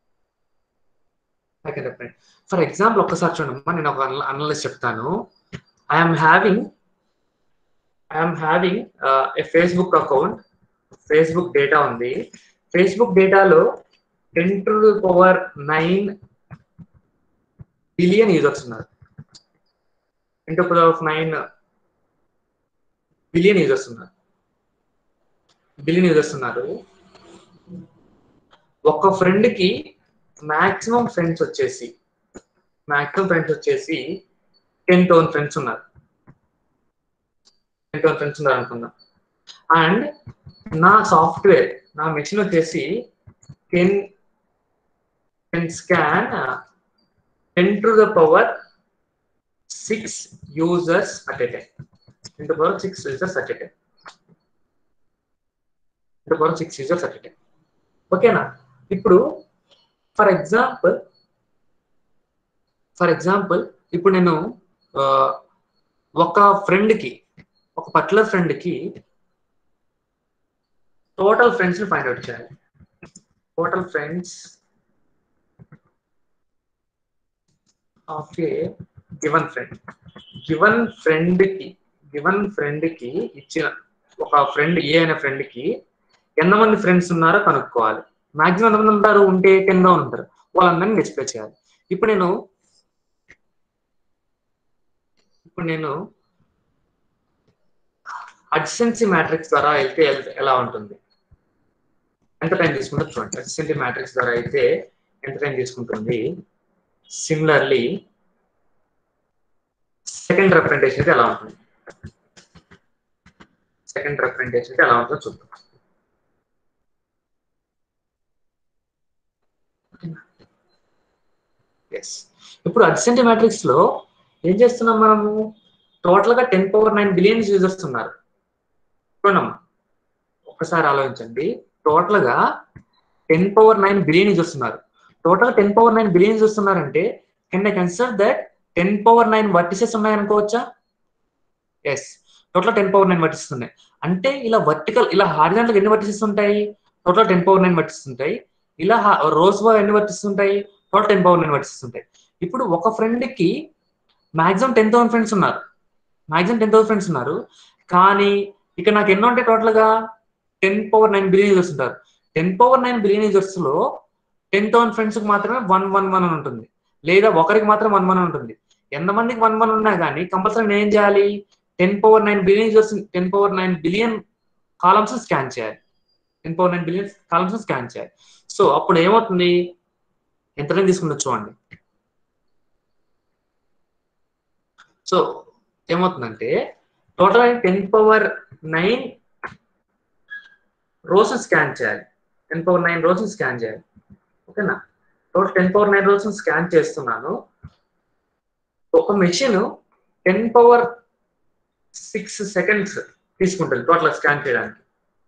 I can represent for example ఒక్కసారి చూడమ్మా, నేను ఒక analyse చెప్తాను. I'm having I'm having a Facebook account. Facebook data ఉంది. Facebook డేటాలో ten to the power nine billion users ఉన్నారు. Ten to the power of nine billion users ఉన్నారు. Billion users ఉన్నారు. ఒక్క ఫ్రెండ్ కి మాక్సిమం ఫ్రెండ్స్ వచ్చేసి maximum friends వచ్చేసి ten thousand friends ఉన్నారు. టెన్ థౌసండ్ ఫ్రెండ్స్ ఉన్నారు అనుకుందాం. అండ్ నా సాఫ్ట్వేర్ నా మెషిన్ వచ్చేసి can can scan ten to the power six users at a time. Ten to power six users at a time. Ten to power six users at a time. ఓకేనా? ఇప్పుడు for example for example ఇప్పుడు నేను ఒక ఫ్రెండ్కి ఒక particular ఫ్రెండ్కి total friends ని find out చేయాలి. Total friends of a given friend. Given friend కి గివన్ ఫ్రెండ్ కి ఇచ్చిన ఒక ఫ్రెండ్ ఏ అనే ఫ్రెండ్ కి ఎంతమంది ఫ్రెండ్స్ ఉన్నారో కనుక్కోవాలి. మాక్సిమం ఎంతమంది ఉంటారు? ఉంటే టెన్ గా ఉంటారు. వాళ్ళందరినీ డిస్ప్లే చేయాలి. ఇప్పుడు నేను ఇప్పుడు నేను అడ్జెన్సీ మ్యాట్రిక్స్ ద్వారా అయితే ఎలా ఉంటుంది? ఎంత టైం తీసుకుంటుంది చూడండి. అడ్జెన్సీ మ్యాట్రిక్స్ ద్వారా అయితే ఎంత టైం తీసుకుంటుంది? సిమిలర్లీ సెకండ్ రిప్రజెంటేషన్ అయితే ఎలా ఉంటుంది? సెకండ్ రిప్రజెంటేషన్ ఎలా ఉంటుందో చూద్దాం. ఎస్, ఇప్పుడు అడ్జసెంట్ మ్యాట్రిక్స్ లో ఏం చేస్తున్నాం మనము? టోటల్ గా ten power nine billions users ఉన్నారు. చూడమ్మా, ఒక్కసారి ఆలోచించండి. టోటల్ గా ten power nine billion users ఉన్నారు. Total ten power nine billion users ఉన్నారంటే can I consider that ten power nine vertices ఉన్నాయి అనుకోవచ్చా? Yes, total ten power nine vertices ఉన్నాయి. అంటే ఇలా వర్టికల్ ఇలా హారిజాంటల్ ఎన్ని వర్టిసెస్ ఉంటాయి? Total ten power nine vertices ఉంటాయి. ఇలా రోస్ వా ఎన్ని వర్టిసెస్ ఉంటాయి? Total ten power nine vertices ఉంటాయి. ఇప్పుడు ఒక ఫ్రెండ్ కి మాక్సిమం టెన్ థౌసండ్ ఫ్రెండ్స్ ఉన్నారు. మాక్సిమం టెన్ థౌసండ్ ఫ్రెండ్స్ ఉన్నారు. కానీ ఇక్కడ నాకు ఎన్నో ఉంటాయి? టోటల్ గా ten power nine billion users ఉంటారు. Ten power nine billion users లో టెన్ థౌసండ్ ఫ్రెండ్స్ కి మాత్రమే వన్ వన్ వన్ అని ఉంటుంది, లేదా ఒకరికి మాత్రం వన్ వన్ ఉంటుంది. ఎంతమందికి వన్ వన్ ఉన్నా కానీ కంపల్సరీ నేను ఏం చేయాలి? Ten power nine billion users ten power nine billion columns scan చేయాలి. Ten power nine billion columns scan చేయాలి. సో అప్పుడు ఏమవుతుంది? ఎంత టైం తీసుకుంటూ చూడండి. సో ఏమవుతుందంటే total ten power nine rows scan చేయాలి. Ten power nine rows scan చేయాలి. ఓకేనా? Total ten power nine rows scan చేస్తున్నాను. ఒక machine ten power six seconds తీసుకుంటుంది టోటల్ స్కాన్ చేయడానికి.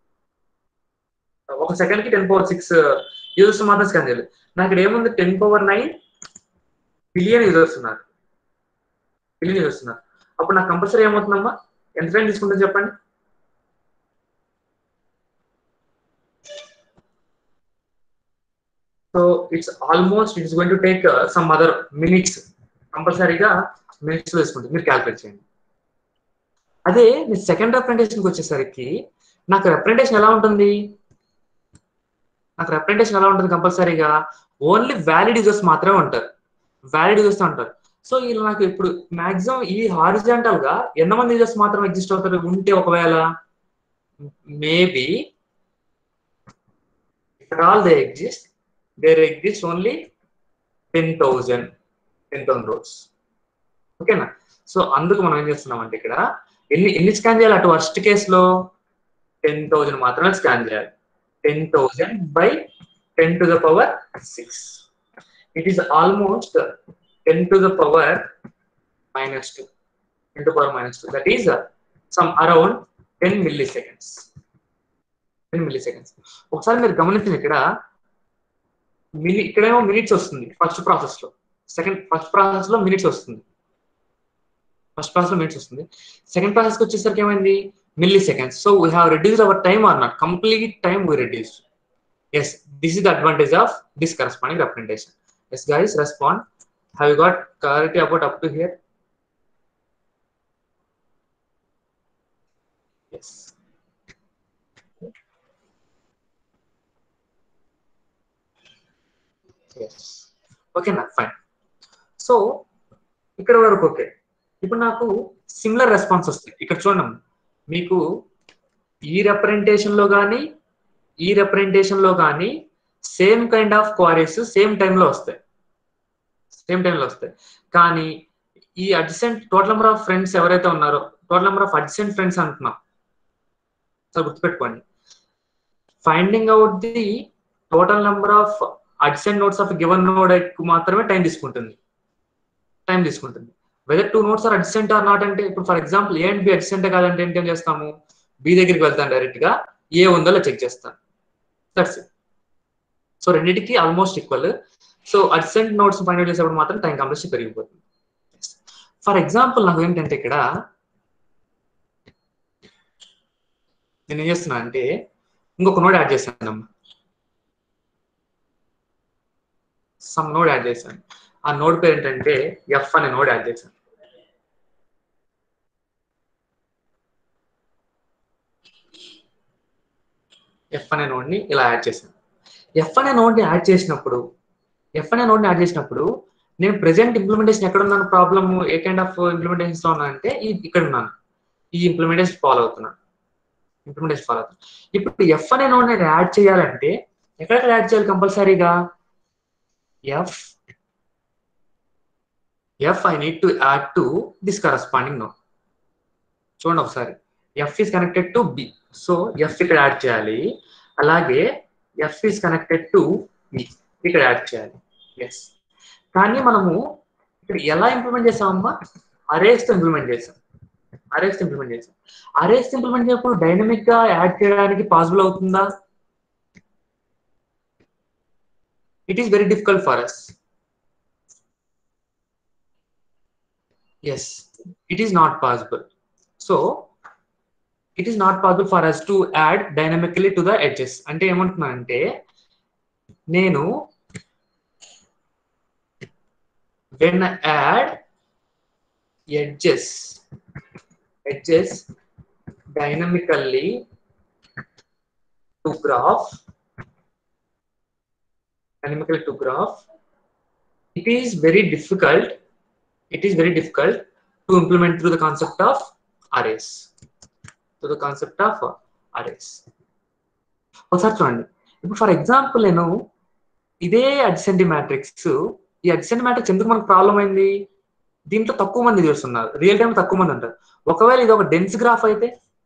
ఒక సెకండ్ కి టెన్ పవర్ సిక్స్ యూజర్స్ మాత్రం స్కాన్ చేయాలి. నాకు ఇక్కడ ఏముంది? Ten power nine billion users ఉన్నారు. బిలియన్ యూజర్స్ ఉన్నారు. అప్పుడు నాకు కంపల్సరీ ఏమవుతుందమ్మా? ఎంత టైం తీసుకుంటుంది చెప్పండి? So it's almost it's going to take some other minutes. కంపల్సరీగా మినిట్స్ వేసుకుంటుంది. మీరు క్యాల్కులేట్ చేయండి. అదే మీ సెకండ్ రిప్రజెంటేషన్కి వచ్చేసరికి నాకు రిప్రజెంటేషన్ ఎలా ఉంటుంది? నాకు రిప్రజెంటేషన్ ఎలా ఉంటుంది? కంపల్సరీగా ఓన్లీ వ్యాలిడ్ యూజర్స్ మాత్రమే ఉంటారు. వ్యాలిడ్ యూజర్స్ ఉంటారు. సో ఇలా నాకు ఇప్పుడు మాక్సిమం ఈ హారిజాంటల్ గా ఎంతమంది యూజర్స్ మాత్రం ఎగ్జిస్ట్ అవుతారు ఉంటే? ఒకవేళ maybe if all they exist, there exist only ten thousand ten thousand rows. ఓకేనా? సో అందుకు మనం ఏం చేస్తున్నాం అంటే ఇక్కడ ఎన్ని ఎన్ని స్కాన్ చేయాలి? అటు వర్స్ట్ కేసులో టెన్ థౌసండ్ మాత్రమే స్కాన్ చేయాలి. Ten thousand by ten to the power six. It is almost ten to the power minus two. Ten to power minus two. That is some around ten milliseconds. Ten milliseconds. ఒకసారి మీరు గమనించిన ఇక్కడ mini ఇక్కడేమో minutes వస్తుంది first process లో. Second first process లో minutes వస్తుంది. First process లో మినిట్స్ వస్తుంది. సెకండ్ ప్రాసెస్ కి వచ్చేసరికి ఏమైంది? Milli seconds. So we have reduced our time or not? Complete time we reduced. Yes, this is the advantage of this corresponding representation. Yes guys, respond. Have you got clarity about up to here? Yes. Yes, ఓకేనా? Fine. So ఇక్కడ వరకు okay. ఇప్పుడు నాకు similar response వస్తాయి. ఇక్కడ చూడండి, మీకు ఈ రిప్రజెంటేషన్ లో కానీ ఈ రిప్రజెంటేషన్ లో కానీ same kind of queries same టైంలో వస్తాయి. సేమ్ టైంలో వస్తాయి. కానీ ఈ adjacent total number of friends ఎవరైతే ఉన్నారో total number of adjacent friends అంటున్నాం. సో గుర్తుపెట్టుకోండి, finding out the total number of adjacent nodes of given node కు మాత్రమే టైం తీసుకుంటుంది. టైం తీసుకుంటుంది. Whether two nodes are adjacent or not అంటే, ఇప్పుడు for example A and B adjacent కాదంటే ఏం చేస్తాము? బి దగ్గరికి వెళ్తాను, డైరెక్ట్ గా ఏ ఉందో చెక్ చేస్తాను. That's it. సో రెండింటికి almost equal. So adjacent nodes find out చేసేప్పుడు మాత్రం టైం కాంప్లెక్సిటీ పెరిగిపోతుంది. ఫర్ ఎగ్జాంపుల్ నాకు ఏంటంటే ఇక్కడ నేను ఏం చేస్తున్నా అంటే ఇంకొక నోడ్ యాడ్ చేశాను. సమ్ నోడ్ యాడ్ చేశాను. ఆ నోడ్ పేరు ఏంటంటే ఎఫ్ అనే నోడ్ యాడ్ చేశాను. ఎఫ్ అనే నోడ్ ని ఇలా యాడ్ చేశాను. ఎఫ్ అనే నోడ్ ని యాడ్ చేసినప్పుడు ఎఫ్ అనే నోడ్ ని యాడ్ చేసినప్పుడు నేను ప్రెసెంట్ ఇంప్లిమెంటేషన్ ఎక్కడ ఉన్నాను? ప్రాబ్లమ్ ఏ కైండ్ ఆఫ్ ఇంప్లిమెంటేషన్ లో ఉన్నా అంటే ఇక్కడ ఉన్నాను. ఈ ఇంప్లిమెంటేషన్ ఫాలో అవుతున్నాను. ఇంప్లిమెంటేషన్ ఫాలో అవుతున్నాను. ఇప్పుడు ఎఫ్ అనే నోడ్ నేను యాడ్ చేయాలంటే ఎక్కడెక్కడ యాడ్ చేయాలి? కంపల్సరీగా F F I need to add to this corresponding node. చూడండి ఒకసారి, F is connected to B, so F ఇక్కడ యాడ్ చేయాలి. అలాగే F is connected to B, ఇక్కడ యాడ్ చేయాలి. ఎస్, కానీ మనము ఇక్కడ ఎలా ఇంప్లిమెంట్ చేసామమ్మా? అరేస్ తో ఇంప్లిమెంట్ చేసాం. అరేస్ ఇంప్లిమెంట్ చేసాం. అరేస్ ఇంప్లిమెంట్ చేసినప్పుడు డైనమిక్ గా యాడ్ చేయడానికి పాసిబుల్ అవుతుందా? It is very difficult for us. Yes, it is not possible. So it is not possible for us to add dynamically to the edges. అంటే ఏమంటున్నా అంటే, నేను when add edges edges dynamically to graph dynamically to graph it is very difficult it is very difficult to implement through the concept of arrays through the concept of arrays. ఒకసారి చూడండి, ఇప్పుడు for example నేను ఇదే adjacent matrix, ఈ adjacent matrix ఎందుకు మనకు problem అయింది? దీంట్లో తక్కువ మంది చూస్తున్నారు, రియల్ టైం తక్కువ మంది ఉంటారు. ఒకవేళ ఇది ఒక డెన్స్ గ్రాఫ్ అయితే,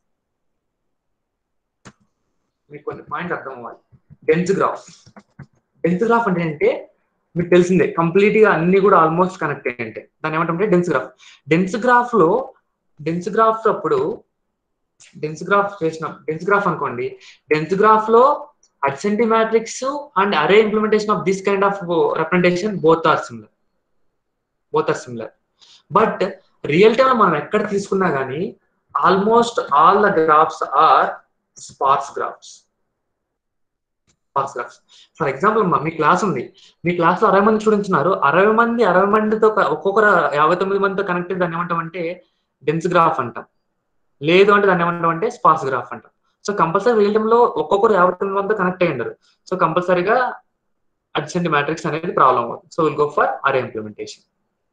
మీకు కొన్ని పాయింట్ అర్థం అవ్వాలి. డెన్స్ గ్రాఫ్ డెన్స్ గ్రాఫ్ అంటే అంటే మీకు తెలిసిందే, కంప్లీట్ గా అన్ని కూడా ఆల్మోస్ట్ కనెక్ట్ అయ్యి ఉంటాయి. దాన్ని ఏమంటే డెన్స్ గ్రాఫ్. డెన్స్ గ్రాఫ్ లో డెన్స్ గ్రాఫ్ అప్పుడు డెన్స్ గ్రాఫ్ చేసిన డెన్స్ గ్రాఫ్ అనుకోండి, డెన్స్ గ్రాఫ్ లో adjacent matrix and array implementation of this kind of representation both are similar both are similar but real time లో మనం ఎక్కడ తీసుకున్నా కానీ almost all the graphs are sparse graphs sparse graphs. For example మీ class ఉంది, మీ class లో అరవై మంది స్టూడెంట్స్ ఉన్నారు. అరవై మంది అరవై మందితో ఒక్కొక్కరు యాభై తొమ్మిది మందితో కనెక్టెడ్, దాన్ని ఏమంటామంటే డెన్స్ గ్రాఫ్ అంటాం. లేదు అంటే దాన్ని ఏమంటామంటే స్పార్స్ గ్రాఫ్ అంటాం. సో కంపల్సరీ రియల్ టైమ్ లో ఒక్కొక్కరు యాభై తొమ్మిది మందితో కనెక్ట్ అయ్యి ఉండరు. సో కంపల్సరీగా అడ్జసెంట్ మ్యాట్రిక్స్ అనేది ప్రాబ్లం అవుతుంది. So will go for array implementation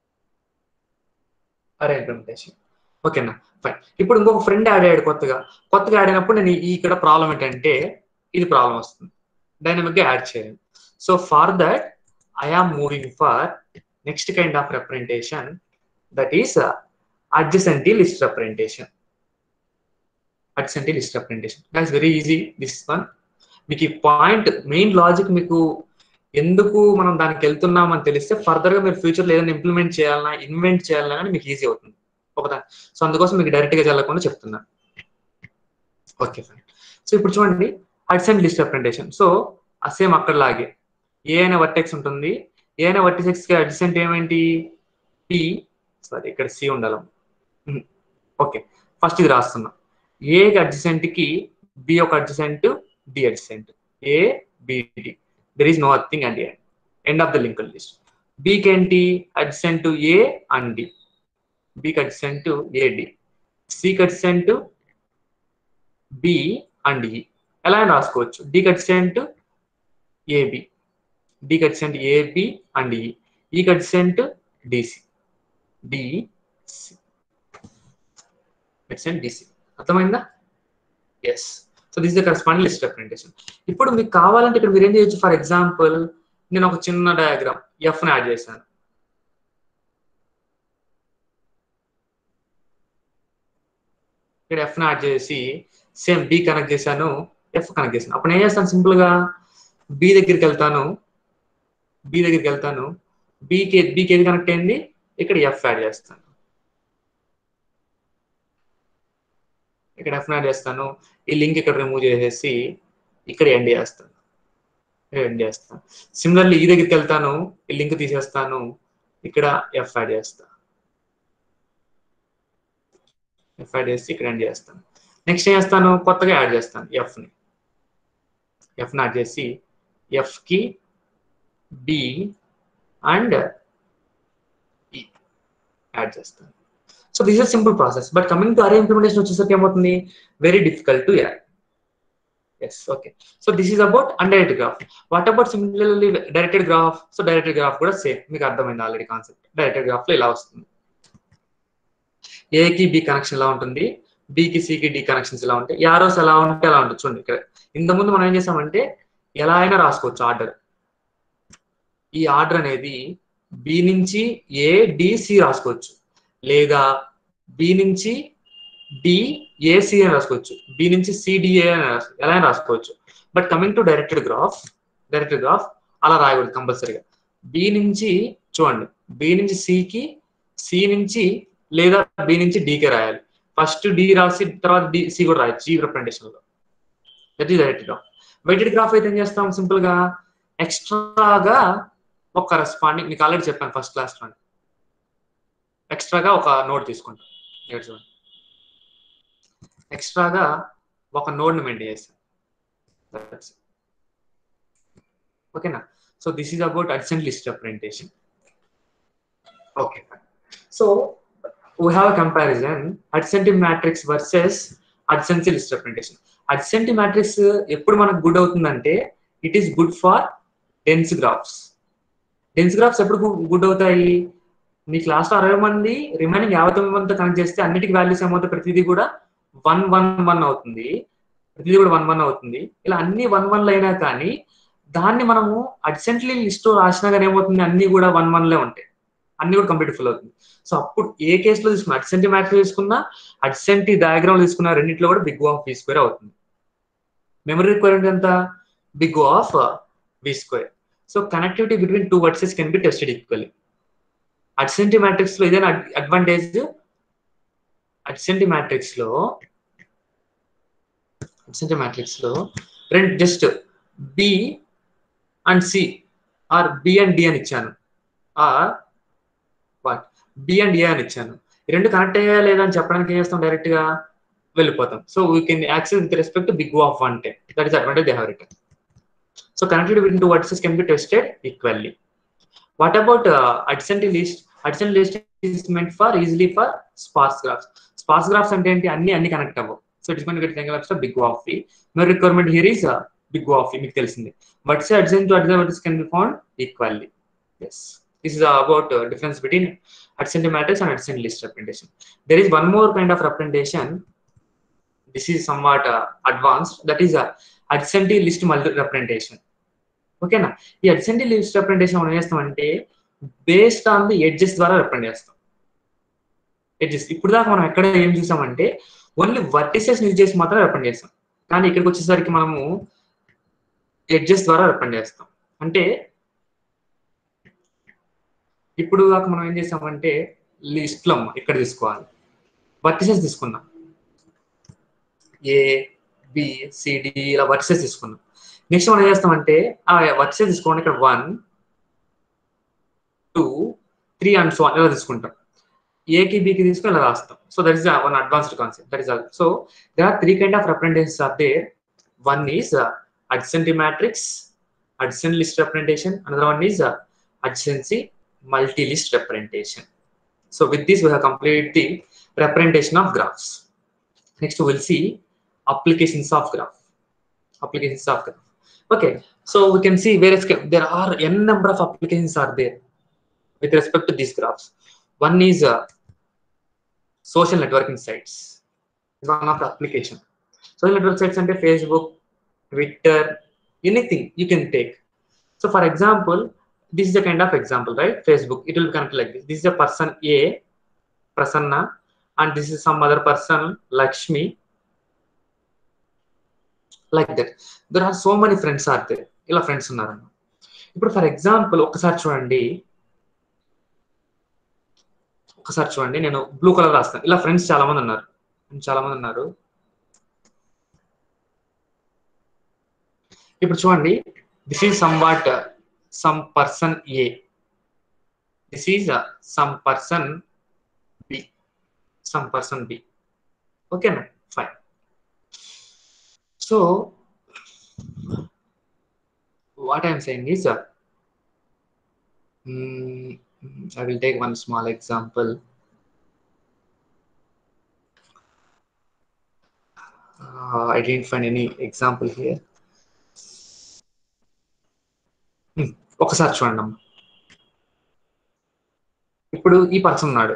array implementation ఓకేనా, ఫైన్. ఇప్పుడు ఇంకొక ఫ్రెండ్ యాడ్ అయ్యాడు కొత్తగా కొత్తగా యాడ్ అయినప్పుడు నేను ఇక్కడ ప్రాబ్లం ఏంటంటే ఇది ప్రాబ్లం వస్తుంది, డైనమిక్ గా యాడ్ చేయాలి. So for that I am moving for next kind of representation, that is adjacency list representation. Adjacency list representation, that's very easy. This one మీకు ఈ పాయింట్ మెయిన్ లాజిక్ మీకు ఎందుకు మనం దానికి వెళ్తున్నాం అని తెలిస్తే ఫర్దర్ గా మీరు ఫ్యూచర్ లో ఏదైనా ఇంప్లిమెంట్ చేయాలన్నా ఇన్వెంట్ చేయాలన్నా కానీ మీకు ఈజీ అవుతుంది ఒకదా. సో అందుకోసం మీకు డైరెక్ట్ గా చల్లకుండా చెప్తున్నా. Okay fine. సో ఇప్పుడు చూడండి అడ్జసెంట్ లిస్ట్ రిప్రజెంటేషన్. సో ఆ సేమ్ అక్కడలాగే ఏ అయినా వర్టెక్స్ ఉంటుంది, ఏ అయినా వర్టెక్స్ కి అడ్జసెంట్ ఏమేంటి పి, సారీ ఇక్కడ సి ఉండాలి. ఓకే ఫస్ట్ ఇది రాస్తున్నా. ఏ అడ్జసెంట్ కి బి ఒక adjacent, D adjacent, A B D, there is no other thing at the end end of the linked list. B కి ఏంటి adjacent to A and D, B కి adjacent to A D, C కి adjacent to B and E. ఎలా రాసుకోవచ్చు? D కి adjacent to A B, D కి adjacent A B and E, E కి adjacent to D C, D C adjacent D C. అర్థమైందా? yes. So this is the corresponding list representation. ఇప్పుడు మీకు కావాలంటే ఇక్కడ మీరు ఏం చేయొచ్చు, ఫర్ ఎగ్జాంపుల్ నేను ఒక చిన్న డయాగ్రామ్ ఎఫ్ ని యాడ్ చేశాను. ఇక్కడ ఎఫ్ ని యాడ్ చేసి సేమ్ బి కనెక్ట్ చేశాను, ఎఫ్ కనెక్ట్ చేశాను. అప్పుడు ఏం చేస్తాను, సింపుల్ గా బి దగ్గరికి వెళ్తాను, బి దగ్గరికి వెళ్తాను బికి బికి ఏది కనెక్ట్ అయింది, ఇక్కడ ఎఫ్ యాడ్ చేస్తాను, ఇక్కడ ఎఫ్ యాడ్ చేస్తాను. ఈ లింక్ ఇక్కడ రిమూవ్ చేసేసి ఇక్కడ ఎండ్ చేస్తాను, ఎండ్ చేస్తాను. సిమిలర్లీ ఈ దగ్గరికి వెళ్తాను, ఈ లింక్ తీసేస్తాను, ఇక్కడ ఎఫ్ యాడ్ చేస్తాను, ఎఫ్ యాడ్ చేసి ఇక్కడ ఎండ్ చేస్తాను. నెక్స్ట్ ఏం చేస్తాను, కొత్తగా యాడ్ చేస్తాను ఎఫ్ ని, ఎఫ్ ని యాడ్ చేసి ఎఫ్ కి బి అండ్ ఈ యాడ్ చేస్తాను. So this is simple process. But coming to array implementation వచ్చేసరికి ఏమవుతుంది, very difficult to add. yes okay, so this is about undirected graph. What about similarly directed graph? So directed graph కూడా same, మీకు అర్థమైంది already concept. Directed graph లో ఇలా వస్తుంది, ఏ కి B connection ఇలా ఉంటుంది, బి కి సి కి డి కనెక్షన్స్ ఇలా ఉంటాయి, యారోస్ ఎలా ఉంటే అలా ఉంటుంది. చూడండి ఇక్కడ ఇంతకుముందు మనం ఏం చేసామంటే ఎలా అయినా రాసుకోవచ్చు ఆర్డర్. ఈ ఆర్డర్ అనేది బి నుంచి ఏ డి సి రాసుకోవచ్చు, లేదా బి నుంచి డిఏసి అని రాసుకోవచ్చు, బి నుంచి సిడిఏ అని ఎలా అని రాసుకోవచ్చు. But coming to directed graph, directed graph అలా రాయకూడదు కంపల్సరీగా. బి నుంచి చూడండి, బి నుంచి సికి, సి నుంచి లేదా బి నుంచి డికే రాయాలి. ఫస్ట్ డి రాసి తర్వాత డి సి కూడా రాయొచ్చు ఈ రిప్రజెంటేషన్ లో. That is directed graph. Weighted graph అయితే ఏం చేస్తాం, సింపుల్ గా ఎక్స్ట్రాగా ఒక కరస్పాండింగ్, మీకు ఆల్రెడీ చెప్పాను ఫస్ట్ క్లాస్ లో, ఎక్స్ట్రాగా ఒక నోడ్ తీసుకుంటాం. ఎక్స్ట్రాగా ఒక నోడ్ ని మెయింటైన్ చేస్తాం. ఓకేనా? So this is about adjacent list representation. Okay, so we have a comparison adjacent matrix versus adjacency list representation. Adjacent matrix ఎప్పుడు మనకు గుడ్ అవుతుందంటే it is good for dense graphs. Dense graphs ఎప్పుడు good అవుతాయి, మీ class లో అరవై మంది remaining యాభై తొమ్మిది మందితో కనెక్ట్ చేస్తే అన్నిటికీ వాల్యూస్ ఏమవుతాయి, ప్రతిదీ కూడా వన్ వన్ వన్ అవుతుంది, ప్రతిదీ కూడా వన్ వన్ అవుతుంది. ఇలా అన్ని వన్ వన్లు అయినా కానీ దాన్ని మనము అడ్జసెంట్లీ లిస్ట్ రాసినా కానీ ఏమవుతుంది, అన్ని కూడా వన్ వన్లే ఉంటాయి, అన్ని కూడా కంప్లీట్ ఫుల్ అవుతుంది. సో అప్పుడు ఏ కేసులో తీసుకున్నా, అడ్జసెంట్ మ్యాట్రిక్స్ తీసుకున్నా, అడ్జసెంట్ డయాగ్రామ్ తీసుకున్నా, రెండింటిలో కూడా బిగ్ ఆఫ్ వి స్క్వేర్ అవుతుంది. మెమరీ రిక్వైర్మెంట్ ఎంత, big of V square. So connectivity between two vertices can be tested equally. Adjacent matrix లో ఇదేనా అడ్వాంటేజ్, అడ్జసెంట్ మ్యాట్రిక్స్ లో అడ్జసెంట్ మ్యాట్రిక్స్ లో రెండు just B and C or B and D అని ఇచ్చాను, or what B and A అని ఇచ్చాను. ఈ రెండు కనెక్ట్ అయ్యా లేదా అని చెప్పడానికి ఏం చేస్తాం, డైరెక్ట్ గా వెళ్ళిపోతాం. So we can access with respect to big of one ten. That is advantage they have written. So connectivity between two vertices can be tested equally. What about adjacent list? Adjacent list is meant for easily for sparse graphs. Sparse graphs అంటే ఏంటి, అన్ని అన్ని connect అవ్వవు. So it's going to get thing of big of V. My requirement here is big of V, మీకు తెలిసింది. But say adjacent to adjacent vertices can be found equally. yes, this is about uh, difference between adjacent matrix and adjacent list representation. There is one more kind of representation. This is somewhat uh, advanced. That is a uh, adjacent list multi representation. Okay na? ఈ adjacent list representation మనం చేస్తాం అంటే based on the edges ద్వారా represent చేస్తాం. edges ఇప్పుడు దాకా మనం ఎక్కడ ఏం చూసామంటే ఓన్లీ వర్టిసెస్ యూజ్ చేసి మాత్రం represent చేస్తాం. కానీ ఇక్కడికి వచ్చేసరికి మనము edges ద్వారా represent చేస్తాం. అంటే ఇప్పుడు దాకా మనం ఏం చేసామంటే లిస్ట్ లో ఇక్కడ తీసుకోవాలి, వర్టిసెస్ తీసుకున్నాం, ఏ బి సిడి ఇలా వర్టిసెస్ తీసుకున్నాం. నెక్స్ట్ మనం ఏం చేస్తామంటే ఆ వర్టిసెస్ తీసుకోండి, ఇక్కడ one two three and so ఇలా తీసుకుంటాం. ఏకి బికి తీసుకుని ఇలా రాస్తాం. So that is one advanced concept. That is all. So there are three kind of representations are there. One is adjacent matrix, adjacent list representation. Another one is adjacency multi-list representation. So with this we have completed the representation of graphs. Next we will see applications of graph. Applications of graph. Okay, so we can see various, there are n number of applications are there with respect to these graphs. One is uh, social networking sites. Is one of the application. Social network sites ante Facebook, Twitter, anything you can take. So for example, this is a kind of example, right? Facebook, it will connect like this. This is a person A, Prasanna, and this is some other person, Lakshmi, like that. There are so many friends are there. Ila friends unnaru. ఇప్పుడు for example ఒకసారి చూడండి, ఒకసారి చూడండి, నేను blue colour రాస్తాను. ఇలా friends చాలా మంది ఉన్నారు, చాలా మంది ఉన్నారు. ఇప్పుడు చూడండి, this is somewhat some person A, this is uh, some person B, some person B. Okay, no? Fine. So what I am saying is uh, mm, I will take one small example. uh, I didn't find any example here. ఒకసారి చూడండి అమ్మ, ఇప్పుడు ఈ person ఉన్నాడు,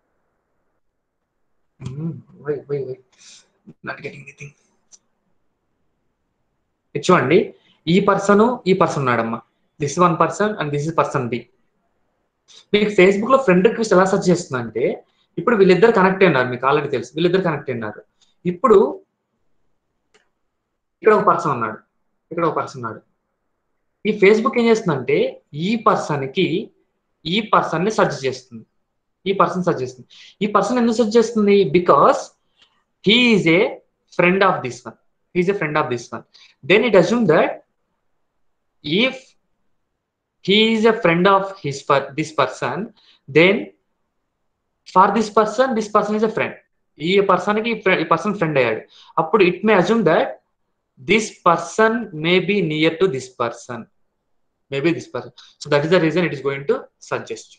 చూడండి ఈ person ఈ person ఉన్నాడమ్మా. This one person and this is person B. మీకు ఫేస్బుక్ లో ఫ్రెండ్ రిక్వెస్ట్ ఎలా సర్చ్ చేస్తుందంటే ఇప్పుడు వీళ్ళిద్దరు కనెక్ట్ అయినారు, మీకు ఆల్రెడీ తెలుసు వీళ్ళిద్దరు కనెక్ట్ అయినారు. ఇప్పుడు ఇక్కడ ఒక పర్సన్ ఉన్నాడు, ఇక్కడ ఒక పర్సన్ ఉన్నాడు. ఈ ఫేస్బుక్ ఏం చేస్తుందంటే ఈ పర్సన్ కి ఈ పర్సన్ ని సజెస్ట్ చేస్తుంది, ఈ పర్సన్ సజెస్ట్ చేస్తుంది. ఈ పర్సన్ ఎందుకు సజెస్ట్ చేస్తుంది? Because he is a friend of this one, he is a friend of this one. Then it assume that if he is a friend of his for this person, then for this person this person is a friend. ఈ person కి ఈ person friend అయ్యాడు. అప్పుడు it may assume that this person may be near to this person, maybe this person. So that is the reason it is going to suggest.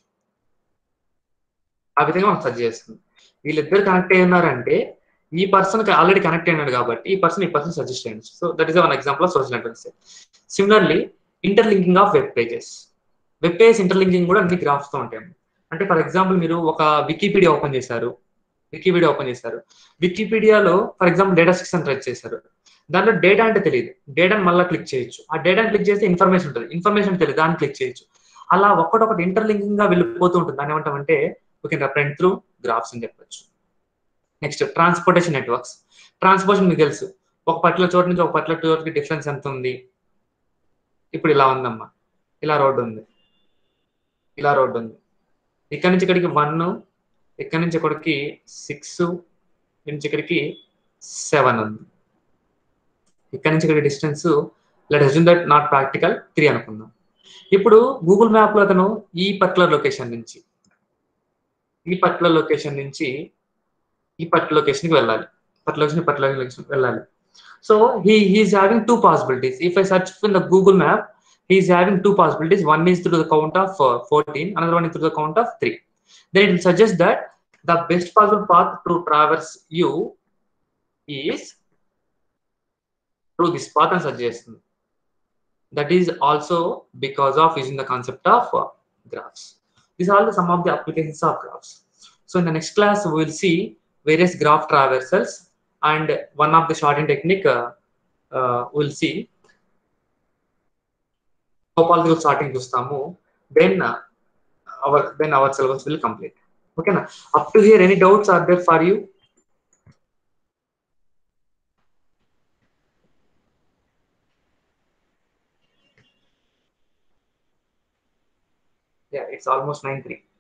ఆ విధంగా మనకు suggest చేస్తుంది. వీళ్ళిద్దరు కనెక్ట్ అయి ఉన్నారంటే ఈ పర్సన్ ఆల్రెడీ కనెక్ట్ అయినాడు కాబట్టి ఈ పర్సన్ ఈ పర్సన్ సజెస్ట్ చేయండి. So that is one example of social networks. Similarly interlinking of web pages. Web page interlinking కూడా అన్ని గ్రాఫ్స్ తో ఉంటాయి. అంటే ఫర్ ఎగ్జాంపుల్ మీరు ఒక వికీపీడియా ఓపెన్ చేశారు, వికీపీడియా ఓపెన్ చేశారు వికీపీడియాలో for example data section type చేశారు. దాంట్లో డేటా అంటే తెలియదు, డేటాని మళ్ళీ క్లిక్ చేయొచ్చు. ఆ డేటాని క్లిక్ చేస్తే ఇన్ఫర్మేషన్ ఉంటుంది, ఇన్ఫర్మేషన్ తెలియదు, దాన్ని క్లిక్ చేయొచ్చు. అలా ఒక్కటొకటి ఇంటర్లింకింగ్ గా వెళ్ళిపోతూ ఉంటుంది. దాన్ని ఏమంటామంటే we can represent through graphs అని చెప్పొచ్చు. Next transportation networks. ట్రాన్స్పోర్టేషన్ మీకు తెలుసు, ఒక పర్టికులర్ చోటు నుంచి ఒక పర్టికులర్ చోటుకి డిఫరెన్స్ ఎంత ఉంది. ఇప్పుడు ఇలా ఉందమ్మా, ఇలా రోడ్డు ఉంది, ఇలా రోడ్డు ఉంది. ఇక్కడ నుంచి ఇక్కడికి వన్, ఇక్కడ నుంచి ఇక్కడికి సిక్స్, నుంచి ఇక్కడికి సెవెన్ ఉంది. ఇక్కడ నుంచి ఇక్కడ distance let assume that not practical three అనుకుందాం. ఇప్పుడు గూగుల్ మ్యాప్ లో అతను ఈ పర్టికులర్ లొకేషన్ నుంచి ఈ పర్టికులర్ లొకేషన్ నుంచి ఈ పర్టికులర్ లొకేషన్ కి వెళ్ళాలి, పర్టికులర్ లొకేషన్ పర్టికులర్ లొకేషన్ వెళ్ళాలి. So he he is having two possibilities. If I search in the Google map, he is having two possibilities. One is through the count of uh, fourteen, another one is through the count of three. Then it will suggest that the best possible path to traverse you is through this path and suggestion. That is also because of using the concept of uh, graphs. These are all the, some of the applications of graphs. So in the next class we will see various graph traversals, and one of the sorting technique uh, uh, we'll see topological sorting chustamu. Then uh, our then our syllabus will complete. Okay na? Up to here any doubts are there for you? Yeah, it's almost nine three.